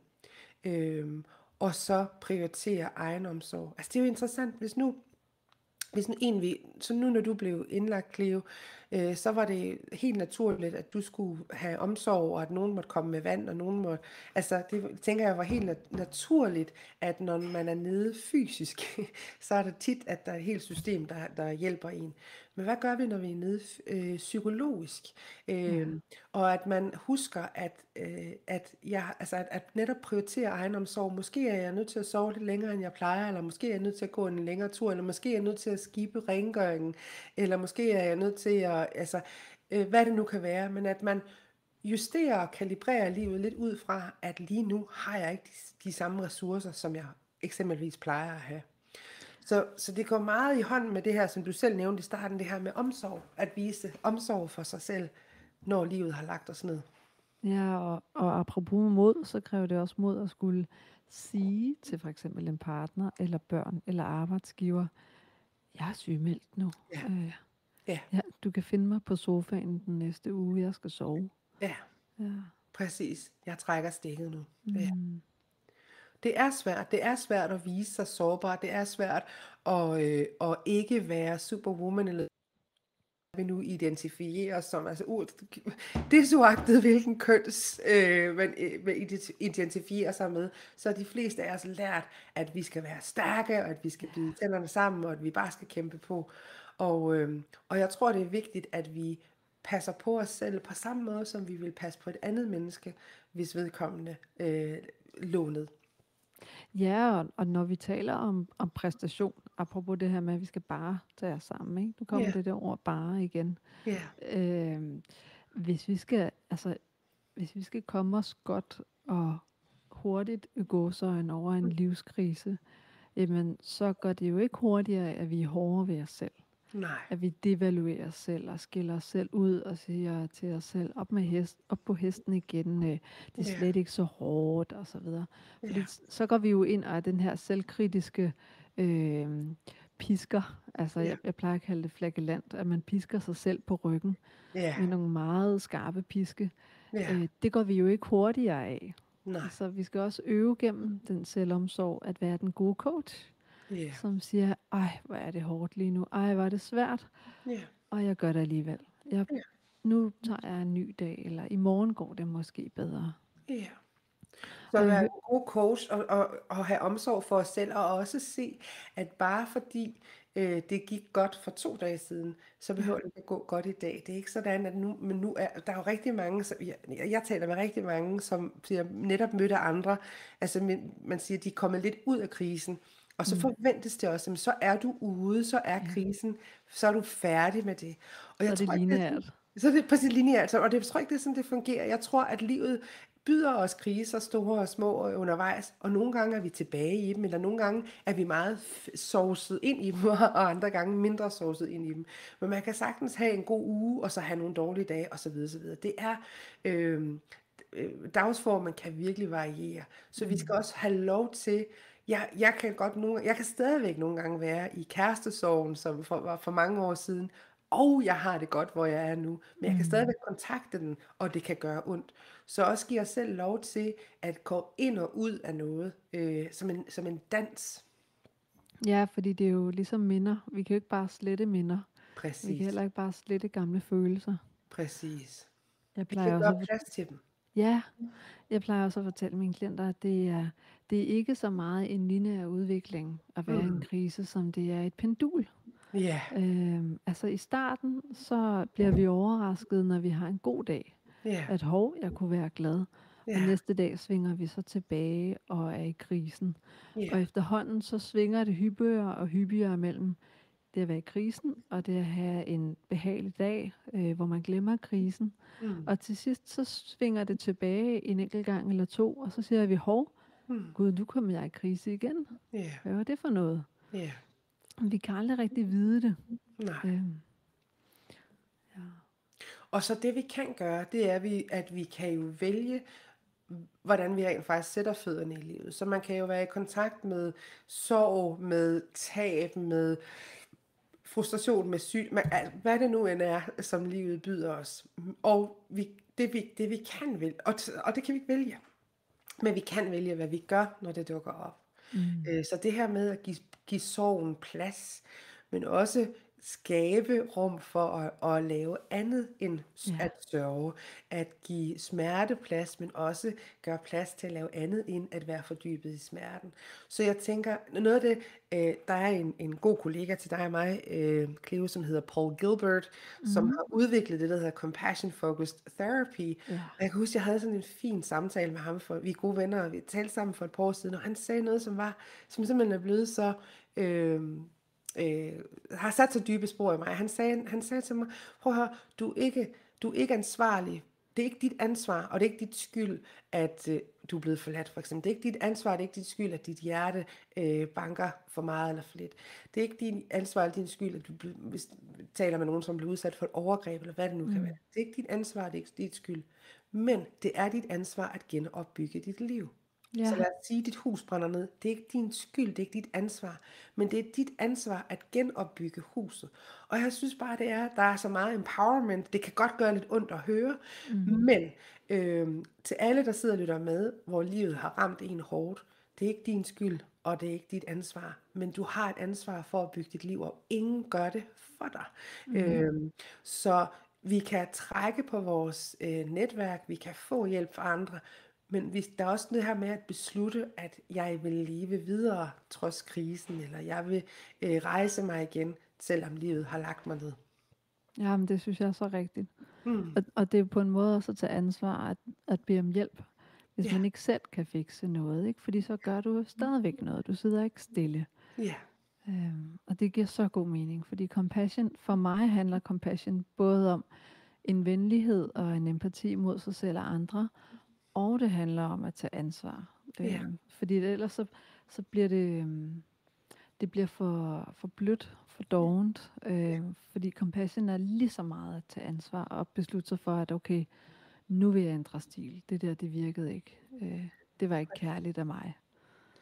Og så prioritere egenomsorg. Altså, det er jo interessant, hvis nu egentlig, så nu når du blev indlagt, Cleo, så var det helt naturligt, at du skulle have omsorg, og at nogen måtte komme med vand, og nogen måtte, altså det tænker jeg var helt naturligt, at når man er nede fysisk, så er det tit, at der er et helt system, der hjælper en. Men hvad gør vi, når vi er nede psykologisk? Ja. Og at man husker, at netop prioritere egenomsorg. Måske er jeg nødt til at sove lidt længere, end jeg plejer, eller måske er jeg nødt til at gå en længere tur, eller måske er jeg nødt til at skippe rengøringen, eller måske er jeg nødt til at, hvad det nu kan være, men at man justerer og kalibrerer livet lidt ud fra, at lige nu har jeg ikke de samme ressourcer, som jeg eksempelvis plejer at have. Så det går meget i hånd med det her, som du selv nævnte i starten, det her med omsorg, at vise omsorg for sig selv, når livet har lagt os ned. Ja, og apropos mod, så kræver det også mod at skulle sige til for eksempel en partner, eller børn, eller arbejdsgiver, jeg er sygemeldt nu. Ja, Øh, ja, ja, du kan finde mig på sofaen den næste uge, jeg skal sove. ja, Ja. præcis. Jeg trækker stikket nu. Ja. Mm. Det er svært. Det er svært at vise sig sårbar. Det er svært at ikke være superwoman, eller vi nu identificerer os som, altså det er så agtet, hvilken køn man identificerer sig med, så er de fleste af os lært, at vi skal være stærke, og at vi skal bide tænderne sammen, og at vi bare skal kæmpe på. Og jeg tror, det er vigtigt, at vi passer på os selv på samme måde, som vi vil passe på et andet menneske, hvis vedkommende lå ned. Ja, og når vi taler om præstation, apropos det her med, at vi skal bare tage os sammen, ikke? Nu kommer Ja, det der ord bare igen. ja, Øh, hvis vi skal komme os godt og hurtigt gå så over en livskrise, jamen så går det jo ikke hurtigere, at vi er hårdere ved os selv. nej, At vi devaluerer os selv og skiller os selv ud og siger til os selv, op på hesten igen, det er ja, slet ikke så hårdt og så videre. Fordi ja, så går vi jo ind og er den her selvkritiske øh, pisker, altså Ja, jeg plejer at kalde det flagellant, at man pisker sig selv på ryggen ja, med nogle meget skarpe piske. ja, Det går vi jo ikke hurtigere af. nej, Så vi skal også øve gennem den selvomsorg at være den gode coach, ja, som siger, ej, hvor er det hårdt lige nu, ej, hvor er det svært, ja, og jeg gør det alligevel. Jeg, ja, nu tager jeg en ny dag, eller i morgen går det måske bedre. ja. Så Og at jeg være hø- en god coach og have omsorg for os selv, og også se, at bare fordi det gik godt for 2 dage siden, så ja, behøver det ikke at gå godt i dag. Det er ikke sådan, at nu, men nu er der er jo rigtig mange, jeg taler med rigtig mange, som siger, netop mødte andre, altså man siger, de er kommet lidt ud af krisen, og så forventes det også, at så er du ude, så er ja, krisen, så er du færdig med det. Og så jeg er det tror ikke, det er sådan, lineært. så er det præcis lineært, og det tror jeg ikke, det er sådan, det fungerer. Jeg tror, at livet byder os kriser, store og små undervejs, og nogle gange er vi tilbage i dem, eller nogle gange er vi meget sovset ind i dem, og andre gange mindre sovset ind i dem. Men man kan sagtens have en god uge, og så have nogle dårlige dage, osv. osv. Det er, dagsformen kan virkelig variere, så vi skal også have lov til, jeg kan stadigvæk nogle gange være i kærestesorgen, som var for mange år siden, og jeg har det godt, hvor jeg er nu, men jeg kan stadigvæk kontakte den, og det kan gøre ondt. Så også give os selv lov til at gå ind og ud af noget, som en dans. Ja, fordi det er jo ligesom minder. Vi kan jo ikke bare slette minder. Vi kan Præcis, heller ikke bare slette gamle følelser. præcis. Jeg Vi skal plejer også gøre at, plads til dem. ja, jeg plejer også at fortælle mine klienter, at det er ikke så meget en lineær udvikling at være i en Mm. krise, som det er et pendul. Ja, Altså i starten, så bliver vi overrasket, når vi har en god dag. ja, At hov, jeg kunne være glad. Og ja, næste dag svinger vi så tilbage og er i krisen. ja. Og efterhånden så svinger det hyppigere og hyppigere mellem det at være i krisen og det at have en behagelig dag, hvor man glemmer krisen. Mm. Og til sidst så svinger det tilbage en enkelt gang eller to, og så siger vi, hov, Mm. gud, nu kommer jeg i krise igen. Ja, Hvad var det for noget? ja, Vi kan aldrig rigtig vide det. nej. Øhm, ja. Og så det vi kan gøre, det er, at vi kan jo vælge, hvordan vi rent faktisk sætter fødderne i livet. Så man kan jo være i kontakt med sorg, med tab, med frustration, med hvad det nu end er, som livet byder os. Og det vi kan vælge, og det kan vi ikke vælge, men vi kan vælge, hvad vi gør, når det dukker op. Så det her med at give sorgen plads, men også skabe rum for at lave andet end Ja. at sørge, at give smerte plads, men også gøre plads til at lave andet end at være fordybet i smerten. Så jeg tænker, noget af det, der er en god kollega til dig og mig, Cleo, som hedder Paul Gilbert, som har udviklet det, der hedder Compassion Focused Therapy. Ja. Og jeg kan huske, jeg havde sådan en fin samtale med ham, for vi er gode venner, og vi talte sammen for et par år siden, og han sagde noget, som simpelthen er blevet så, har sat så dybe spor i mig. Han sagde til mig, prøv at høre, du er ikke ansvarlig. Det er ikke dit ansvar, og det er ikke dit skyld, at du er blevet forladt, for eksempel. Det er ikke dit ansvar, det er ikke dit skyld, at dit hjerte banker for meget eller for lidt. Det er ikke din ansvar eller din skyld, at hvis du taler med nogen, som bliver udsat for et overgreb, eller hvad det nu kan være. Det er ikke dit ansvar, det er ikke dit skyld. Men det er dit ansvar at genopbygge dit liv. Ja. Så lad os sige, at dit hus brænder ned. Det er ikke din skyld, det er ikke dit ansvar. Men det er dit ansvar at genopbygge huset. Og jeg synes bare, der er så meget empowerment. Det kan godt gøre lidt ondt at høre. Men til alle, der sidder og lytter med, hvor livet har ramt en hårdt, det er ikke din skyld, og det er ikke dit ansvar. Men du har et ansvar for at bygge dit liv op. Ingen gør det for dig. Så vi kan trække på vores netværk, vi kan få hjælp fra andre, men der er også det her med at beslutte, at jeg vil leve videre trods krisen, eller jeg vil rejse mig igen, selvom livet har lagt mig ned. Jamen, det synes jeg er så rigtigt. Og det er på en måde også at tage ansvar at bede om hjælp, hvis Ja. man ikke selv kan fikse noget, ikke? Fordi så gør du stadigvæk noget. Du sidder ikke stille. Ja, Og det giver så god mening, fordi compassion, for mig handler compassion både om en venlighed og en empati mod sig selv og andre, og det handler om at tage ansvar. Ja. Fordi ellers så bliver det bliver for blødt, for dovent, fordi compassion er lige så meget at tage ansvar og beslutte sig for, at okay, nu vil jeg ændre stil. Det der, det virkede ikke. Det var ikke kærligt af mig.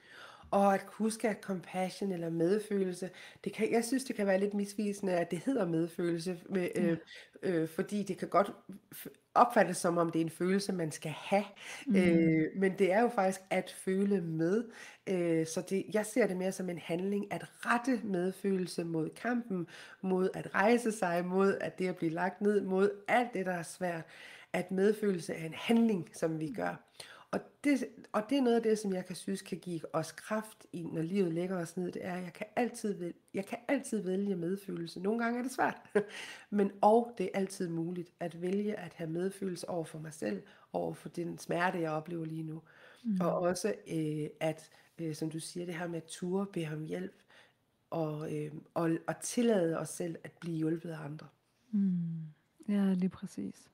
Og at huske, at compassion eller medfølelse, jeg synes, det kan være lidt misvisende, at det hedder medfølelse, Ja. fordi det kan godt opfattes som om det er en følelse, man skal have. Mm. Men det er jo faktisk at føle med. Så jeg ser det mere som en handling, at rette medfølelse mod kampen, mod at rejse sig, mod at det at blive lagt ned, mod alt det, der er svært. At medfølelse er en handling, som vi gør. Og det er noget af det, som jeg kan synes kan give os kraft, når livet lægger os ned, det er, at jeg kan altid vælge medfølelse. Nogle gange er det svært, men det er altid muligt at vælge at have medfølelse over for mig selv, over for den smerte, jeg oplever lige nu. Og også som du siger, det her med at ture, bede om hjælp, og tillade os selv at blive hjulpet af andre. Ja, lige præcis.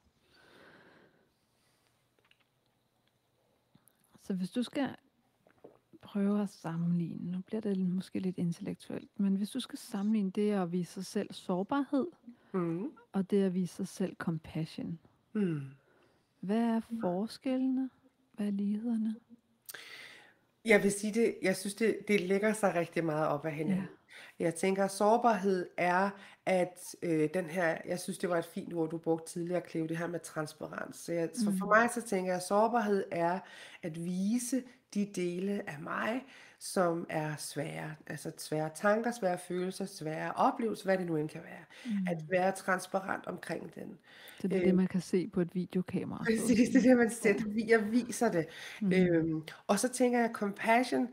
Så hvis du skal prøve at sammenligne, nu bliver det måske lidt intellektuelt, men hvis du skal sammenligne det at vise sig selv sårbarhed, og det at vise sig selv compassion, hvad er forskellene? Hvad er lighederne? Jeg vil sige det, jeg synes det lægger sig rigtig meget op af hinanden. Jeg tænker, at sårbarhed er, at den her, jeg synes det var et fint ord, du brugte tidligere, Cleo, det her med transparens. Så for mig så tænker jeg, at sårbarhed er at vise de dele af mig, som er svære. Altså svære tanker, svære følelser, svære oplevelser, hvad det nu end kan være. At være transparent omkring den. Så det er det, man kan se på et videokamera. Så at Præcis, det er sige. det, man sætter. Jeg viser det. Og så tænker jeg, at compassion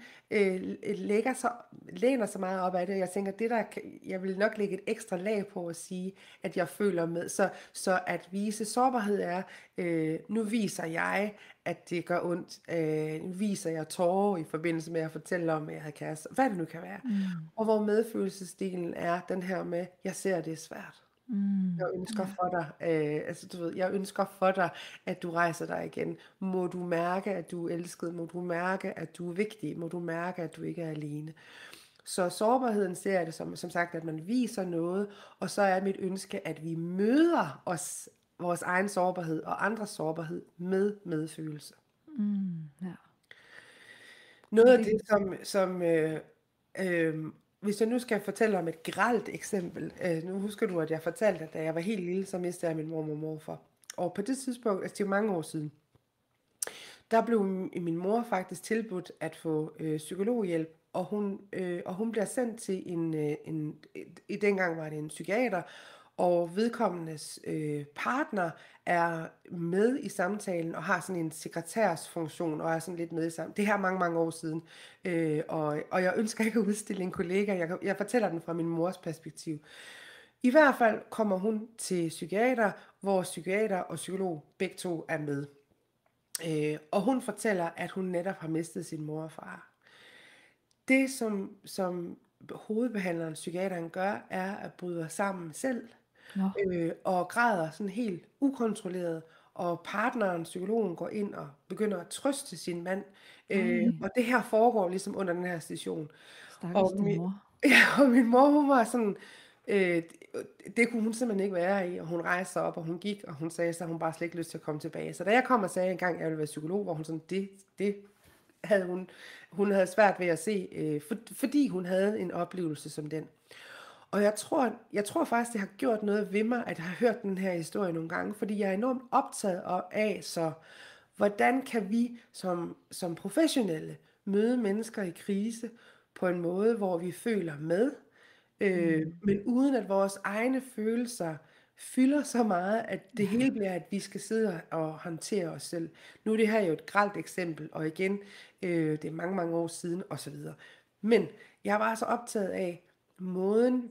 læner sig meget op af det. Jeg tænker, jeg vil nok lægge et ekstra lag på at sige, at jeg føler med. Så at vise sårbarhed er, nu viser jeg, at det gør ondt. Nu viser jeg tårer i forbindelse med at fortælle om, at jeg havde kæreste. Hvad det nu kan være. Og hvor medfølelsesdelen er den her med, jeg ser, det er svært. Jeg ønsker for dig, jeg ønsker for dig, at du rejser dig igen. Må du mærke, at du er elsket. Må du mærke, at du er vigtig. Må du mærke, at du ikke er alene. Så sårbarheden ser jeg det som sagt, at man viser noget, og så er mit ønske, at vi møder vores egen sårbarhed og andres sårbarhed med medfølelse. Ja. Noget af det, hvis jeg nu skal fortælle om et grelt eksempel. Nu husker du, at jeg fortalte, at da jeg var helt lille, så mistede jeg min mormor og morfar. Og på det tidspunkt, altså det er mange år siden, der blev min mor faktisk tilbudt at få psykologhjælp, og hun bliver sendt til i dengang var det en psykiater, og vedkommendes partner er med i samtalen og har sådan en sekretærsfunktion og er sådan lidt med i samtalen. Det her er mange, mange år siden. Og jeg ønsker ikke at udstille en kollega. Jeg fortæller den fra min mors perspektiv. I hvert fald kommer hun til psykiater, hvor psykiater og psykolog begge to er med. Og hun fortæller, at hun netop har mistet sin mor og far. Det, som hovedbehandleren, psykiateren gør, er at bryde sammen selv. Og græder sådan helt ukontrolleret, og partneren, psykologen, går ind og begynder at trøste sin mand. Og det her foregår ligesom under den her station. Stakkels din mor. Og min mor, hun var sådan, det kunne hun simpelthen ikke være i, og hun rejste sig op, og hun gik, og hun sagde så, hun bare slet ikke lyst til at komme tilbage. Så da jeg kom og sagde en gang, at jeg ville være psykolog, hvor hun sådan, det havde hun havde svært ved at se, fordi hun havde en oplevelse som den. Og jeg tror faktisk, det har gjort noget ved mig, at jeg har hørt den her historie nogle gange, fordi jeg er enormt optaget af, så hvordan kan vi som professionelle møde mennesker i krise på en måde, hvor vi føler med, men uden at vores egne følelser fylder så meget, at det hele bliver, at vi skal sidde og håndtere os selv. Nu er det her jo et grelt eksempel, og igen, det er mange, mange år siden, osv. Men jeg var så optaget af, måden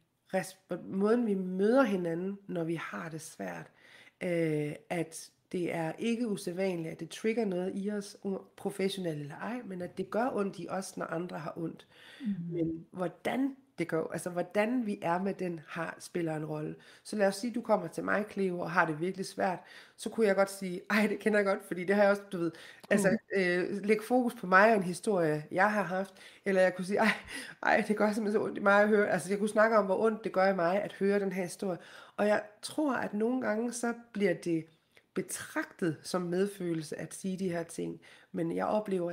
vi møder hinanden, når vi har det svært, at det er ikke usædvanligt, at det trigger noget i os, professionelt eller ej, men at det gør ondt i os, når andre har ondt. Men hvordan det går, altså hvordan vi er med den, spiller en rolle. Så lad os sige, at du kommer til mig, Cleo, og har det virkelig svært, så kunne jeg godt sige, ej, det kender jeg godt, fordi det har jeg også, du ved, altså lægge fokus på mig og en historie, jeg har haft, eller jeg kunne sige, ej, det gør simpelthen så ondt i mig at høre, altså jeg kunne snakke om, hvor ondt det gør i mig at høre den her historie, og jeg tror, at nogle gange, så bliver det betragtet som medfølelse at sige de her ting, men jeg oplever ikke, at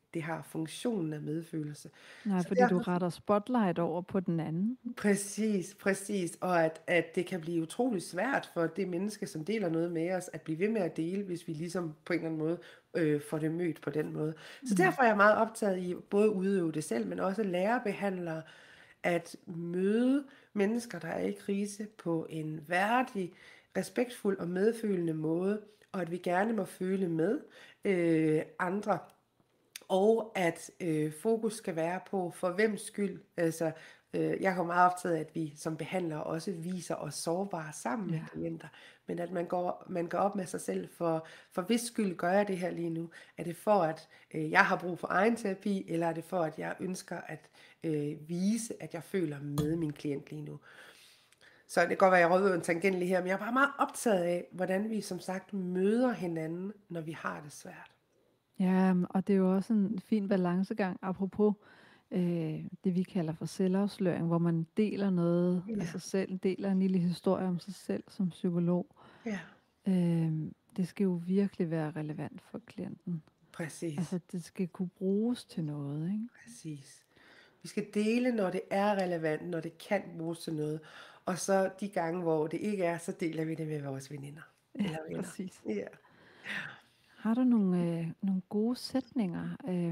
det har funktionen af medfølelse. Nej, Så fordi du derfor retter spotlight over på den anden. præcis, præcis. Og at det kan blive utrolig svært for det menneske, som deler noget med os, at blive ved med at dele, hvis vi ligesom på en eller anden måde får det mødt på den måde. Så Mm. derfor er jeg meget optaget i både at udøve det selv, men også lære behandlere at møde mennesker, der er i krise på en værdig, respektfuld og medfølende måde, og at vi gerne må føle med andre, og at fokus skal være på, for hvems skyld. Altså, jeg er jo meget optaget af, at vi som behandlere også viser os sårbare sammen med Ja. klienter, men at man går op med sig selv, for hvis skyld gør jeg det her lige nu? Er det for, at jeg har brug for egen terapi, eller er det for, at jeg ønsker at vise, at jeg føler med min klient lige nu? Så det kan godt være, at jeg rød en tangent lige her, men jeg er bare meget optaget af, hvordan vi som sagt møder hinanden, når vi har det svært. Ja, og det er jo også en fin balancegang, apropos det, vi kalder for selvafsløring, hvor man deler noget af Ja, sig selv, deler en lille historie om sig selv som psykolog. ja, Det skal jo virkelig være relevant for klienten. præcis. Altså, det skal kunne bruges til noget, ikke? Præcis. Vi skal dele, når det er relevant, når det kan bruges til noget. Og så de gange, hvor det ikke er, så deler vi det med vores veninder. Ja, Eller venner. præcis. Ja. Har du nogle gode sætninger?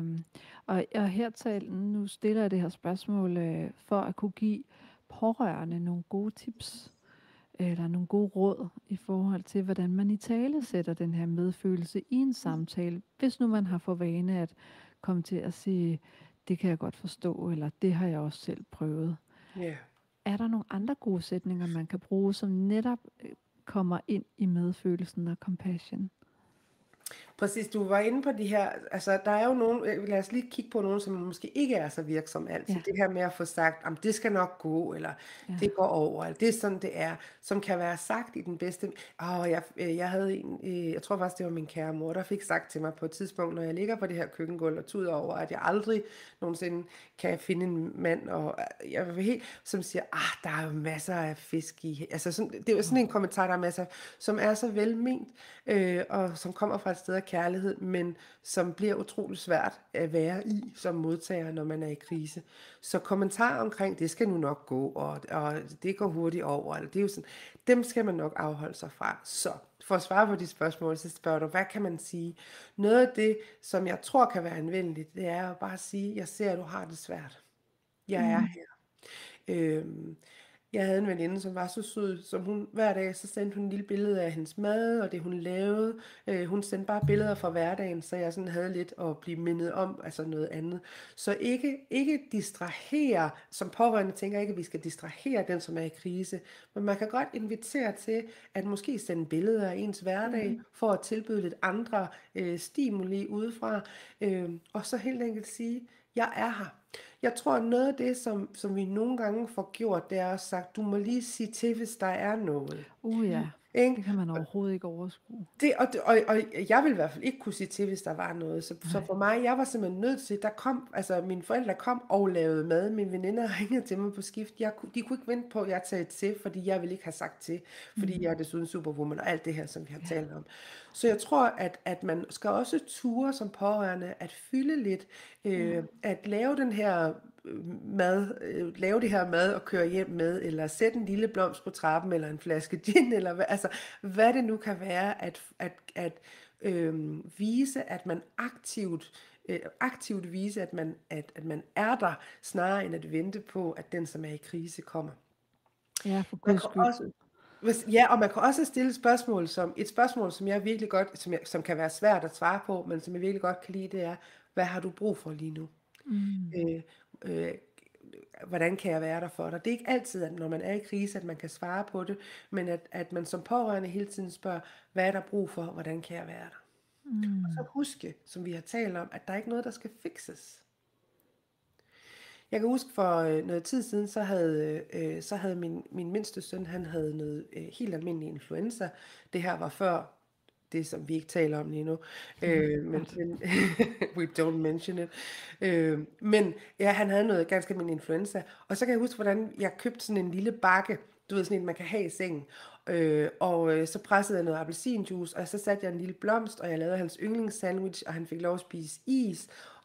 Og nu stiller jeg det her spørgsmål for at kunne give pårørende nogle gode tips eller nogle gode råd i forhold til, hvordan man i tale sætter den her medfølelse i en samtale. Hvis nu man har for vane at komme til at sige, det kan jeg godt forstå, eller det har jeg også selv prøvet. Ja. Er der nogle andre gode sætninger, man kan bruge, som netop kommer ind i medfølelsen og compassion? Præcis, du var inde på de her, altså der er jo nogen, lad os lige kigge på nogen, som måske ikke er så virksomme altid. Ja. Det her med at få sagt, om det skal nok gå, eller Ja. det går over, eller det er sådan det er, som kan være sagt i den bedste. Jeg havde en, jeg tror faktisk det var min kære mor, der fik sagt til mig på et tidspunkt, når jeg ligger på det her køkkengulv og tuder over, at jeg aldrig nogensinde kan finde en mand, og jeg vil helt, som siger, der er jo masser af fisk i, altså sådan, det er jo sådan en kommentar, der er masser af, som er så velment, og som kommer fra et sted af kærlighed, men som bliver utrolig svært at være i som modtager, når man er i krise. Så kommentarer omkring, det skal nu nok gå, og det går hurtigt over, eller det er jo sådan, dem skal man nok afholde sig fra. Så for at svare på de spørgsmål, så spørger du, hvad kan man sige? Noget af det, som jeg tror kan være anvendeligt, det er at bare sige, jeg ser, at du har det svært. Jeg er her. Jeg havde en veninde, som var så sød, som hun hver dag, så sendte hun en lille billede af hendes mad, og det hun lavede. Hun sendte bare billeder fra hverdagen, så jeg sådan havde lidt at blive mindet om, altså noget andet. Så ikke distrahere, som pårørende tænker ikke, at vi skal distrahere den, som er i krise, men man kan godt invitere til, at måske sende billeder af ens hverdag, for at tilbyde lidt andre stimuli udefra, og så helt enkelt sige, jeg er her. Jeg tror, noget af det, som vi nogle gange får gjort, det er at sagt, du må lige sige til, hvis der er noget. Ja, Ikke? det kan man overhovedet ikke overskue. Og jeg vil i hvert fald ikke kunne sige til, hvis der var noget. Så for mig, jeg var simpelthen nødt til, mine forældre kom og lavede mad. Mine veninder ringede til mig på skift. De kunne ikke vente på, at jeg tager til, fordi jeg ville ikke have sagt til. Fordi jeg er desuden superwoman og alt det her, som vi har talt om. Så jeg tror, at man skal også ture som pårørende at fylde lidt, at lave den her lave det her mad og køre hjem med, eller sætte en lille blomst på trappen, eller en flaske gin, eller hvad det nu kan være, at vise, at man aktivt vise, at man er der, snarere end at vente på, at den, som er i krise, kommer. Ja, for Man guds kan skyld. også, og man kan også stille et spørgsmål, som jeg virkelig godt, som kan være svært at svare på, men som jeg virkelig godt kan lide, det er, hvad har du brug for lige nu? Hvordan kan jeg være der for dig? Det er ikke altid, at når man er i krise, at man kan svare på det, men at man som pårørende hele tiden spørger, hvad er der brug for? Hvordan kan jeg være der? Og så huske, som vi har talt om, at der er ikke noget, der skal fikses. Jeg kan huske for noget tid siden, så havde min mindste søn, han havde noget helt almindelig influenza. Det her var før det, som vi ikke taler om lige nu. Men we don't mention it. Men ja, han havde noget ganske almindelig influenza. Og så kan jeg huske, hvordan jeg købte sådan en lille bakke, du ved, sådan en, man kan have i sengen. Så pressede jeg noget appelsinjuice, og så satte jeg en lille blomst, og jeg lavede hans yndlingssandwich, og han fik lov at spise is.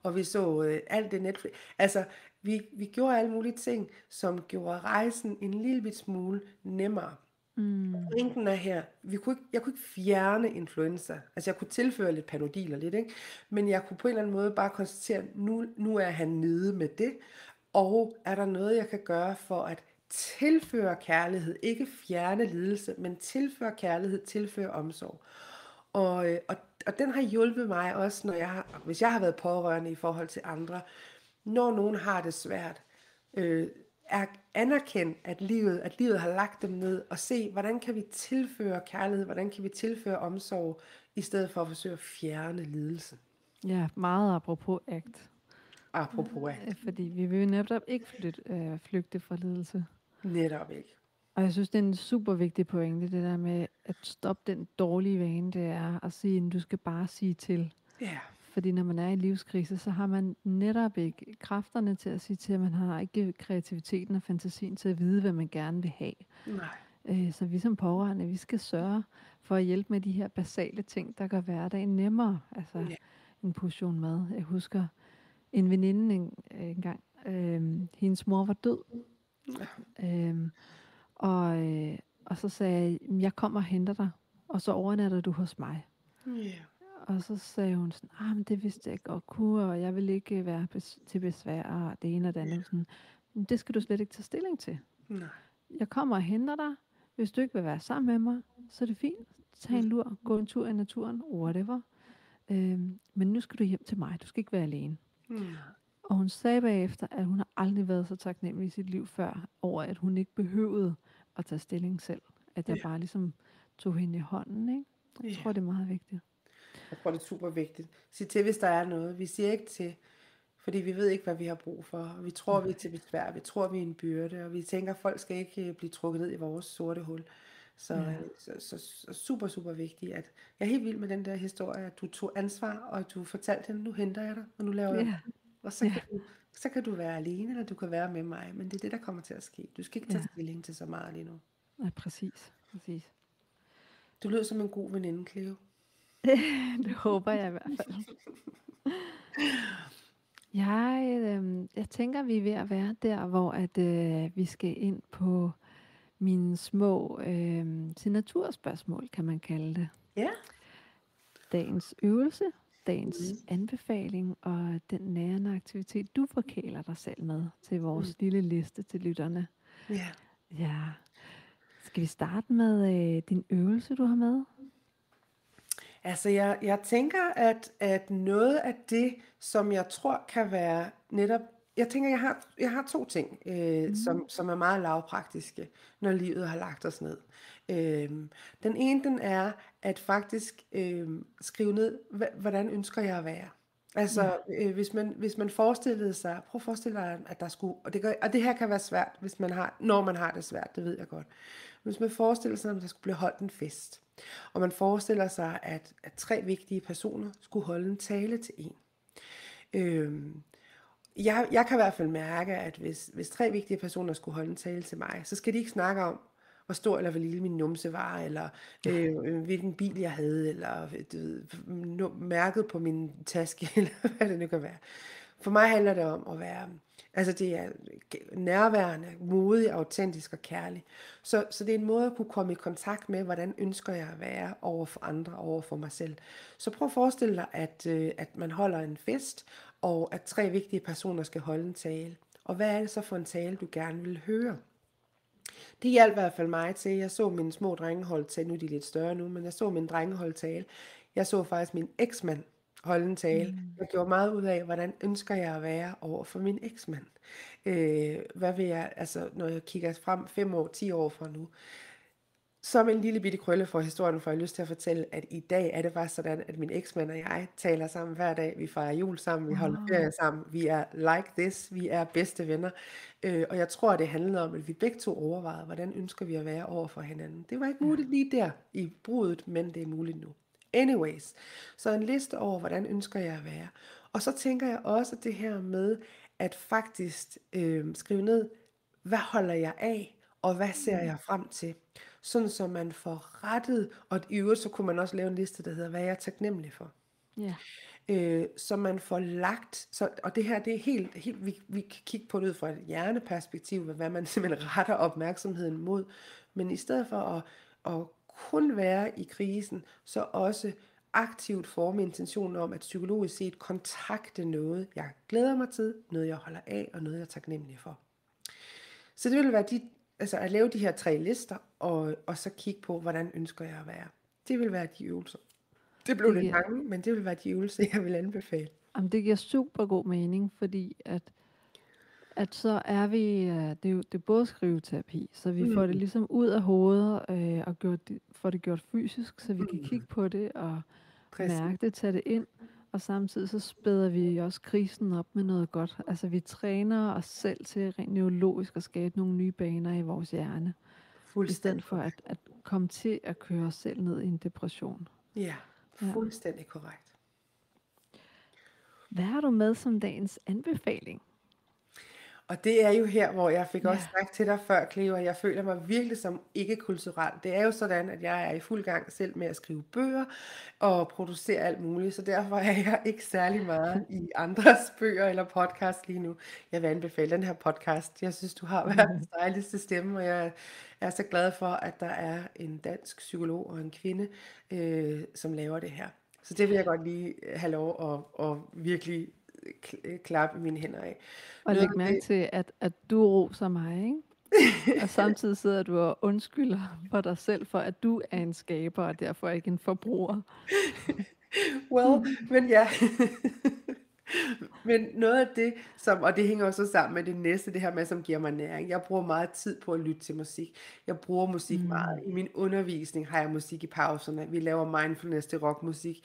og vi så alt det Netflix. Altså, vi gjorde alle mulige ting, som gjorde rejsen en lille bit smule nemmere. Mm. Pointen er her, jeg kunne ikke fjerne influenza. Altså jeg kunne tilføre lidt Panodil og lidt, ikke? Men jeg kunne på en eller anden måde bare konstatere, at nu er han nede med det. Og er der noget, jeg kan gøre for at tilføre kærlighed, ikke fjerne lidelse, men tilføre kærlighed, tilføre omsorg. Og den har hjulpet mig også, hvis jeg har været pårørende i forhold til andre, når nogen har det svært, er anerkendt, at livet har lagt dem ned, og se, hvordan kan vi tilføre kærlighed, hvordan kan vi tilføre omsorg, i stedet for at forsøge at fjerne lidelse. Ja, meget apropos ACT. Apropos ACT. Fordi vi vil jo netop ikke flygte fra lidelse. Netop ikke. Og jeg synes, det er en super vigtig pointe, det der med at stoppe den dårlige vane, det er at sige, at du skal bare sige til. Ja. Fordi når man er i livskrise, så har man netop ikke kræfterne til at sige til, at man har ikke kreativiteten og fantasien til at vide, hvad man gerne vil have. Nej. Så vi som pårørende, vi skal sørge for at hjælpe med de her basale ting, der gør hverdagen nemmere. Altså Ja. en portion mad. Jeg husker en veninde engang, hendes mor var død. Og så sagde jeg, jeg kommer og henter dig, og så overnatter du hos mig. Ja. Og så sagde hun sådan, men det vidste jeg godt kunne, og jeg vil ikke være til besvær, og det ene og det andet. Sådan, "Men det skal du slet ikke tage stilling til. Nej. Jeg kommer og henter dig. Hvis du ikke vil være sammen med mig, så er det fint. Tag en lur, gå en tur i naturen, whatever. Men nu skal du hjem til mig. Du skal ikke være alene. Og hun sagde bagefter, at hun har aldrig været så taknemmelig i sit liv før, over at hun ikke behøvede at tage stilling selv. At jeg bare ligesom tog hende i hånden, ikke? Jeg tror, det er meget vigtigt. Jeg tror, det er super vigtigt. Sig til, hvis der er noget. Vi siger ikke til, fordi vi ved ikke, hvad vi har brug for. Vi tror, vi er til besvær. Vi tror, vi er en byrde. Og vi tænker, at folk skal ikke blive trukket ned i vores sorte hul. Så super, super vigtigt. At jeg er helt vild med den der historie, at du tog ansvar, og du fortalte hende, nu henter jeg dig, og nu laver jeg det. Og så kan du være alene, eller du kan være med mig. Men det er det, der kommer til at ske. Du skal ikke tage stilling til så meget lige nu. Ja, præcis. Du lyder som en god veninde, Cleo. Det håber jeg i hvert fald. Jeg tænker, vi er ved at være der, hvor at, vi skal ind på mine små signaturspørgsmål, kan man kalde det. Ja. Dagens øvelse, dagens anbefaling og den nærende aktivitet, du forkæler dig selv med til vores lille liste til lytterne. Ja. Skal vi starte med din øvelse, du har med? Altså, jeg tænker, at noget af det, som jeg tror kan være netop... Jeg tænker, jeg har 2 ting, som er meget lavpraktiske, når livet har lagt os ned. Den ene, den er at faktisk skrive ned, hvordan ønsker jeg at være. Altså, hvis man forestillede sig, prøv at forestille dig, at der skulle, og det her kan være svært, når man har det svært, det ved jeg godt. Hvis man forestiller sig, at der skulle blive holdt en fest, og man forestiller sig, at 3 vigtige personer skulle holde en tale til en. Jeg kan i hvert fald mærke, at hvis 3 vigtige personer skulle holde en tale til mig, så skal de ikke snakke om, hvor stor eller hvor lille min numse var, eller hvilken bil jeg havde, eller mærket på min taske, eller hvad det nu kan være. For mig handler det om at være, altså det er nærværende, modig, autentisk og kærlig. Så det er en måde at kunne komme i kontakt med, hvordan ønsker jeg at være over for andre, over for mig selv. Så prøv at forestille dig, at man holder en fest, og at 3 vigtige personer skal holde en tale. Og hvad er det så for en tale, du gerne vil høre? Det hjalp i hvert fald mig til. Jeg så mine små drenge holde tale. Nu er de lidt større nu, men jeg så mine drenge holde tale. Jeg så faktisk min eksmand holde en tale. Jeg gjorde meget ud af, hvordan ønsker jeg at være over for min eksmand. Hvad vil jeg, altså når jeg kigger frem 5 år, 10 år fra nu. Som en lille bitte krølle for historien, får jeg lyst til at fortælle, at i dag er det faktisk sådan, at min eksmand og jeg taler sammen hver dag. Vi fejrer jul sammen, vi holder ferie sammen. Vi er like this, vi er bedste venner. Og jeg tror, det handlede om, at vi begge to overvejede, hvordan ønsker vi at være over for hinanden. Det var ikke muligt lige der i brudet, men det er muligt nu. Anyways, så en liste over, hvordan ønsker jeg at være. Og så tænker jeg også det her med, at faktisk skrive ned, hvad holder jeg af, og hvad ser jeg frem til. Sådan så man får rettet, og i øvrigt så kunne man også lave en liste, der hedder, hvad jeg er taknemmelig for. så man får lagt, og det her, det er helt vi kan kigge på det ud fra et hjerneperspektiv, hvad man simpelthen retter opmærksomheden mod, men i stedet for at kun være i krisen, så også aktivt forme intentionen om, at psykologisk set kontakte noget, jeg glæder mig til, noget jeg holder af, og noget jeg er taknemmelig for. Så det vil være altså at lave de her 3 lister, og så kigge på, hvordan ønsker jeg at være. Det vil være de øvelser. Det blev lidt mange, men det vil være de øvelser, jeg vil anbefale. Jamen, det giver super god mening, fordi at så er vi, det er både skriveterapi, så vi får det ligesom ud af hovedet, og får det gjort fysisk, så vi kan kigge på det og mærke det, tage det ind, og samtidig så spæder vi også krisen op med noget godt. Altså vi træner os selv til rent neurologisk at skabe nogle nye baner i vores hjerne, i stedet for at komme til at køre os selv ned i en depression. Ja, fuldstændig korrekt. Hvad har du med som dagens anbefaling? Og det er jo her, hvor jeg fik også sagt til dig før, Cleo, at jeg føler mig virkelig som ikke-kulturel. Det er jo sådan, at jeg er i fuld gang selv med at skrive bøger og producere alt muligt, så derfor er jeg ikke særlig meget i andres bøger eller podcast lige nu. Jeg vil anbefale den her podcast. Jeg synes, du har verdens dejligste stemme, og jeg er så glad for, at der er en dansk psykolog og en kvinde, som laver det her. Så det vil jeg godt lige have lov at virkelig klappe mine hænder af. Og læg mærke til, at du roser mig, ikke? Og samtidig sidder du og undskylder for dig selv, for at du er en skaber, og derfor ikke en forbruger. Men ja. Men noget af det, og det hænger også sammen med det næste, det her med, som giver mig næring. Jeg bruger meget tid på at lytte til musik. Jeg bruger musik meget. I min undervisning har jeg musik i pauserne. Vi laver mindfulness til rockmusik.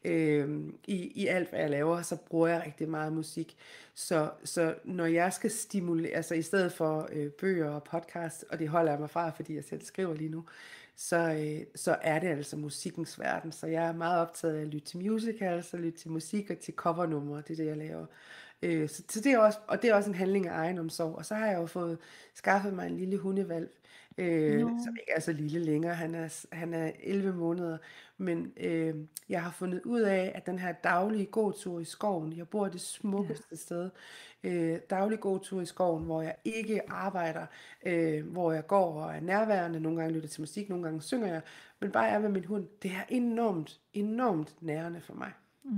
I alt, hvad jeg laver, så bruger jeg rigtig meget musik. Så når jeg skal stimulere, altså i stedet for bøger og podcast, og det holder jeg mig fra, fordi jeg selv skriver lige nu, så er det altså musikkens verden. Så jeg er meget optaget af at lytte til musicals, og lytte til musik og til covernumre. Det er det, jeg laver. Så det er også, og det er også en handling af egenomsorg. Og så har jeg jo fået skaffet mig en lille hundevalp, som ikke er så lille længere. Han er 11 måneder. Men jeg har fundet ud af, at den her daglige gåtur i skoven, jeg bor det smukkeste sted, daglig gåtur i skoven, hvor jeg ikke arbejder, hvor jeg går og er nærværende, nogle gange lytter til musik, nogle gange synger jeg, men bare er med min hund, det er enormt nærende for mig.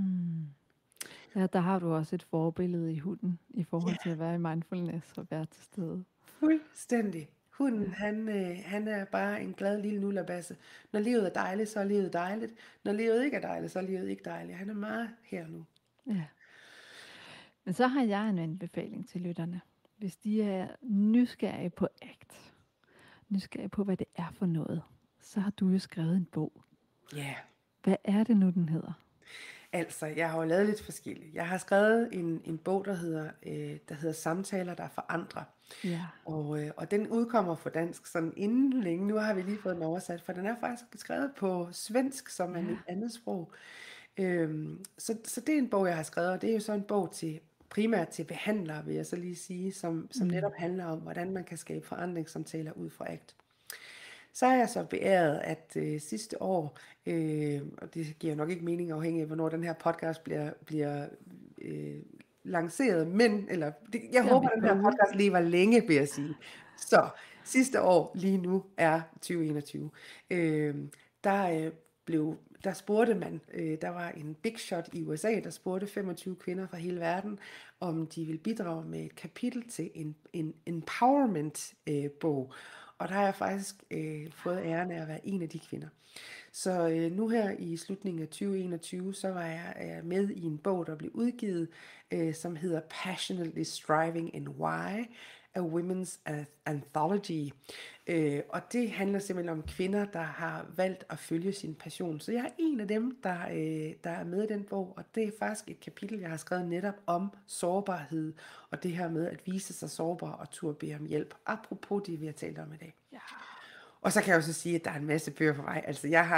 Ja, der har du også et forbillede i hunden, i forhold til at være i mindfulness og være til stede. Fuldstændig. Hunden, han er bare en glad lille nullabasse. Når livet er dejligt, så er livet dejligt. Når livet ikke er dejligt, så er livet ikke dejligt. Han er meget her nu. Ja. Men så har jeg en anbefaling til lytterne. Hvis de er nysgerrige på ACT, nysgerrige på, hvad det er for noget, så har du jo skrevet en bog. Ja. Hvad er det nu, den hedder? Altså, jeg har jo lavet lidt forskelligt. Jeg har skrevet en bog, der hedder Samtaler, der forandrer. Ja. Og den udkommer på dansk sådan inden længe. Nu har vi lige fået den oversat, for den er faktisk skrevet på svensk, som er mit andet sprog. Så det er en bog, jeg har skrevet, og det er jo så en bog primært til behandlere, vil jeg så lige sige, som netop handler om, hvordan man kan skabe forandringssamtaler ud fra ACT. Så er jeg så beæret, at sidste år, og det giver nok ikke mening afhængig af, hvornår den her podcast bliver lanceret, men jeg håber, at den her podcast lever længe, vil jeg sige. Så sidste år, lige nu, er 2021. Der spurgte man, der var en big shot i USA, der spurgte 25 kvinder fra hele verden, om de ville bidrage med et kapitel til en empowerment-bog. Og der har jeg faktisk fået æren af at være en af de kvinder. Så nu her i slutningen af 2021, så var jeg med i en bog, der blev udgivet, som hedder Passionately Striving in Why, A Women's Anthology. Og det handler simpelthen om kvinder, der har valgt at følge sin passion. Så jeg er en af dem, der er med i den bog, og det er faktisk et kapitel, jeg har skrevet netop om sårbarhed, og det her med at vise sig sårbar og turde bede om hjælp. Apropos det, vi har talt om i dag. Ja. Og så kan jeg også sige, at der er en masse bøger på vej. Altså jeg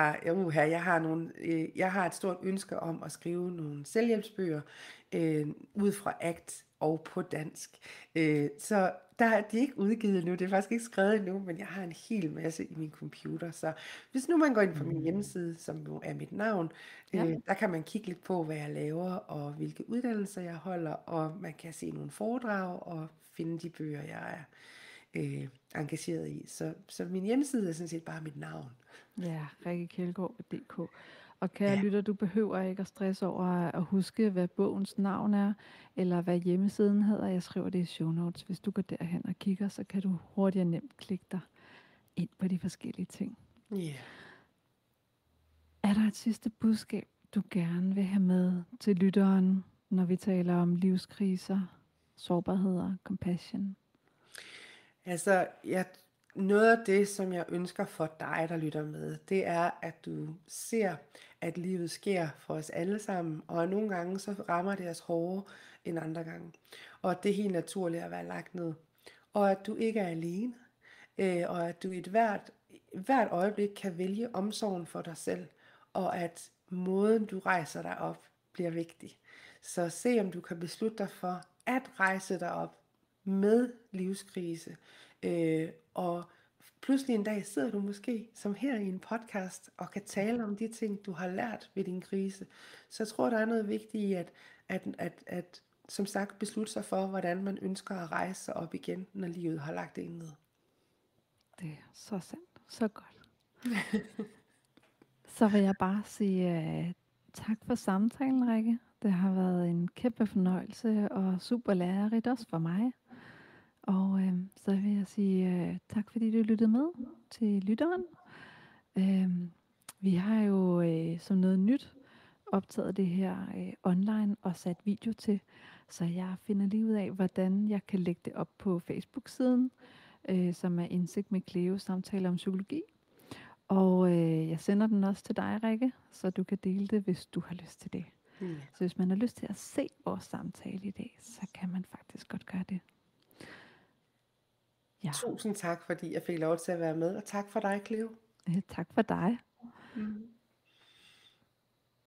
har et stort ønske om at skrive nogle selvhjælpsbøger ud fra ACT, og på dansk. Så de er ikke udgivet nu, det er faktisk ikke skrevet endnu, men jeg har en hel masse i min computer. Så hvis nu man går ind på min hjemmeside, som jo er mit navn, der kan man kigge lidt på, hvad jeg laver, og hvilke uddannelser jeg holder, og man kan se nogle foredrag og finde de bøger, jeg er engageret i. Så min hjemmeside er sådan set bare mit navn. Ja, rikkekjeldgaard.dk. Og kære Ja. lytter, du behøver ikke at stresse over at huske, hvad bogens navn er, eller hvad hjemmesiden hedder. Jeg skriver det i show notes. Hvis du går derhen og kigger, så kan du hurtigt og nemt klikke dig ind på de forskellige ting. Ja. Er der et sidste budskab, du gerne vil have med til lytteren, når vi taler om livskriser, sårbarheder, compassion? Altså, noget af det, som jeg ønsker for dig, der lytter med, det er, at du ser, at livet sker for os alle sammen, og nogle gange så rammer det os hårdere end andre gange. Og det er helt naturligt at være lagt ned. Og at du ikke er alene, og at du i hvert øjeblik kan vælge omsorgen for dig selv, og at måden du rejser dig op bliver vigtig. Så se om du kan beslutte dig for at rejse dig op med livskrise, og pludselig en dag sidder du måske som her i en podcast og kan tale om de ting du har lært ved din krise. Så jeg tror der er noget vigtigt i at som sagt beslutte sig for hvordan man ønsker at rejse sig op igen, når livet har lagt en ned. Det er så sandt, så godt. Så vil jeg bare sige tak for samtalen, Rikke. Det har været en kæmpe fornøjelse og super lærerigt også for mig. Og så vil jeg sige tak, fordi du lyttede med til lytteren. Vi har jo som noget nyt optaget det her online og sat video til, så jeg finder lige ud af, hvordan jeg kan lægge det op på Facebook-siden, som er Indsigt med Cleo, samtaler om psykologi. Og jeg sender den også til dig, Rikke, så du kan dele det, hvis du har lyst til det. Så hvis man har lyst til at se vores samtale i dag, så kan man faktisk godt gøre det. Ja. Tusind tak, fordi jeg fik lov til at være med, og tak for dig, Cleo. Tak for dig.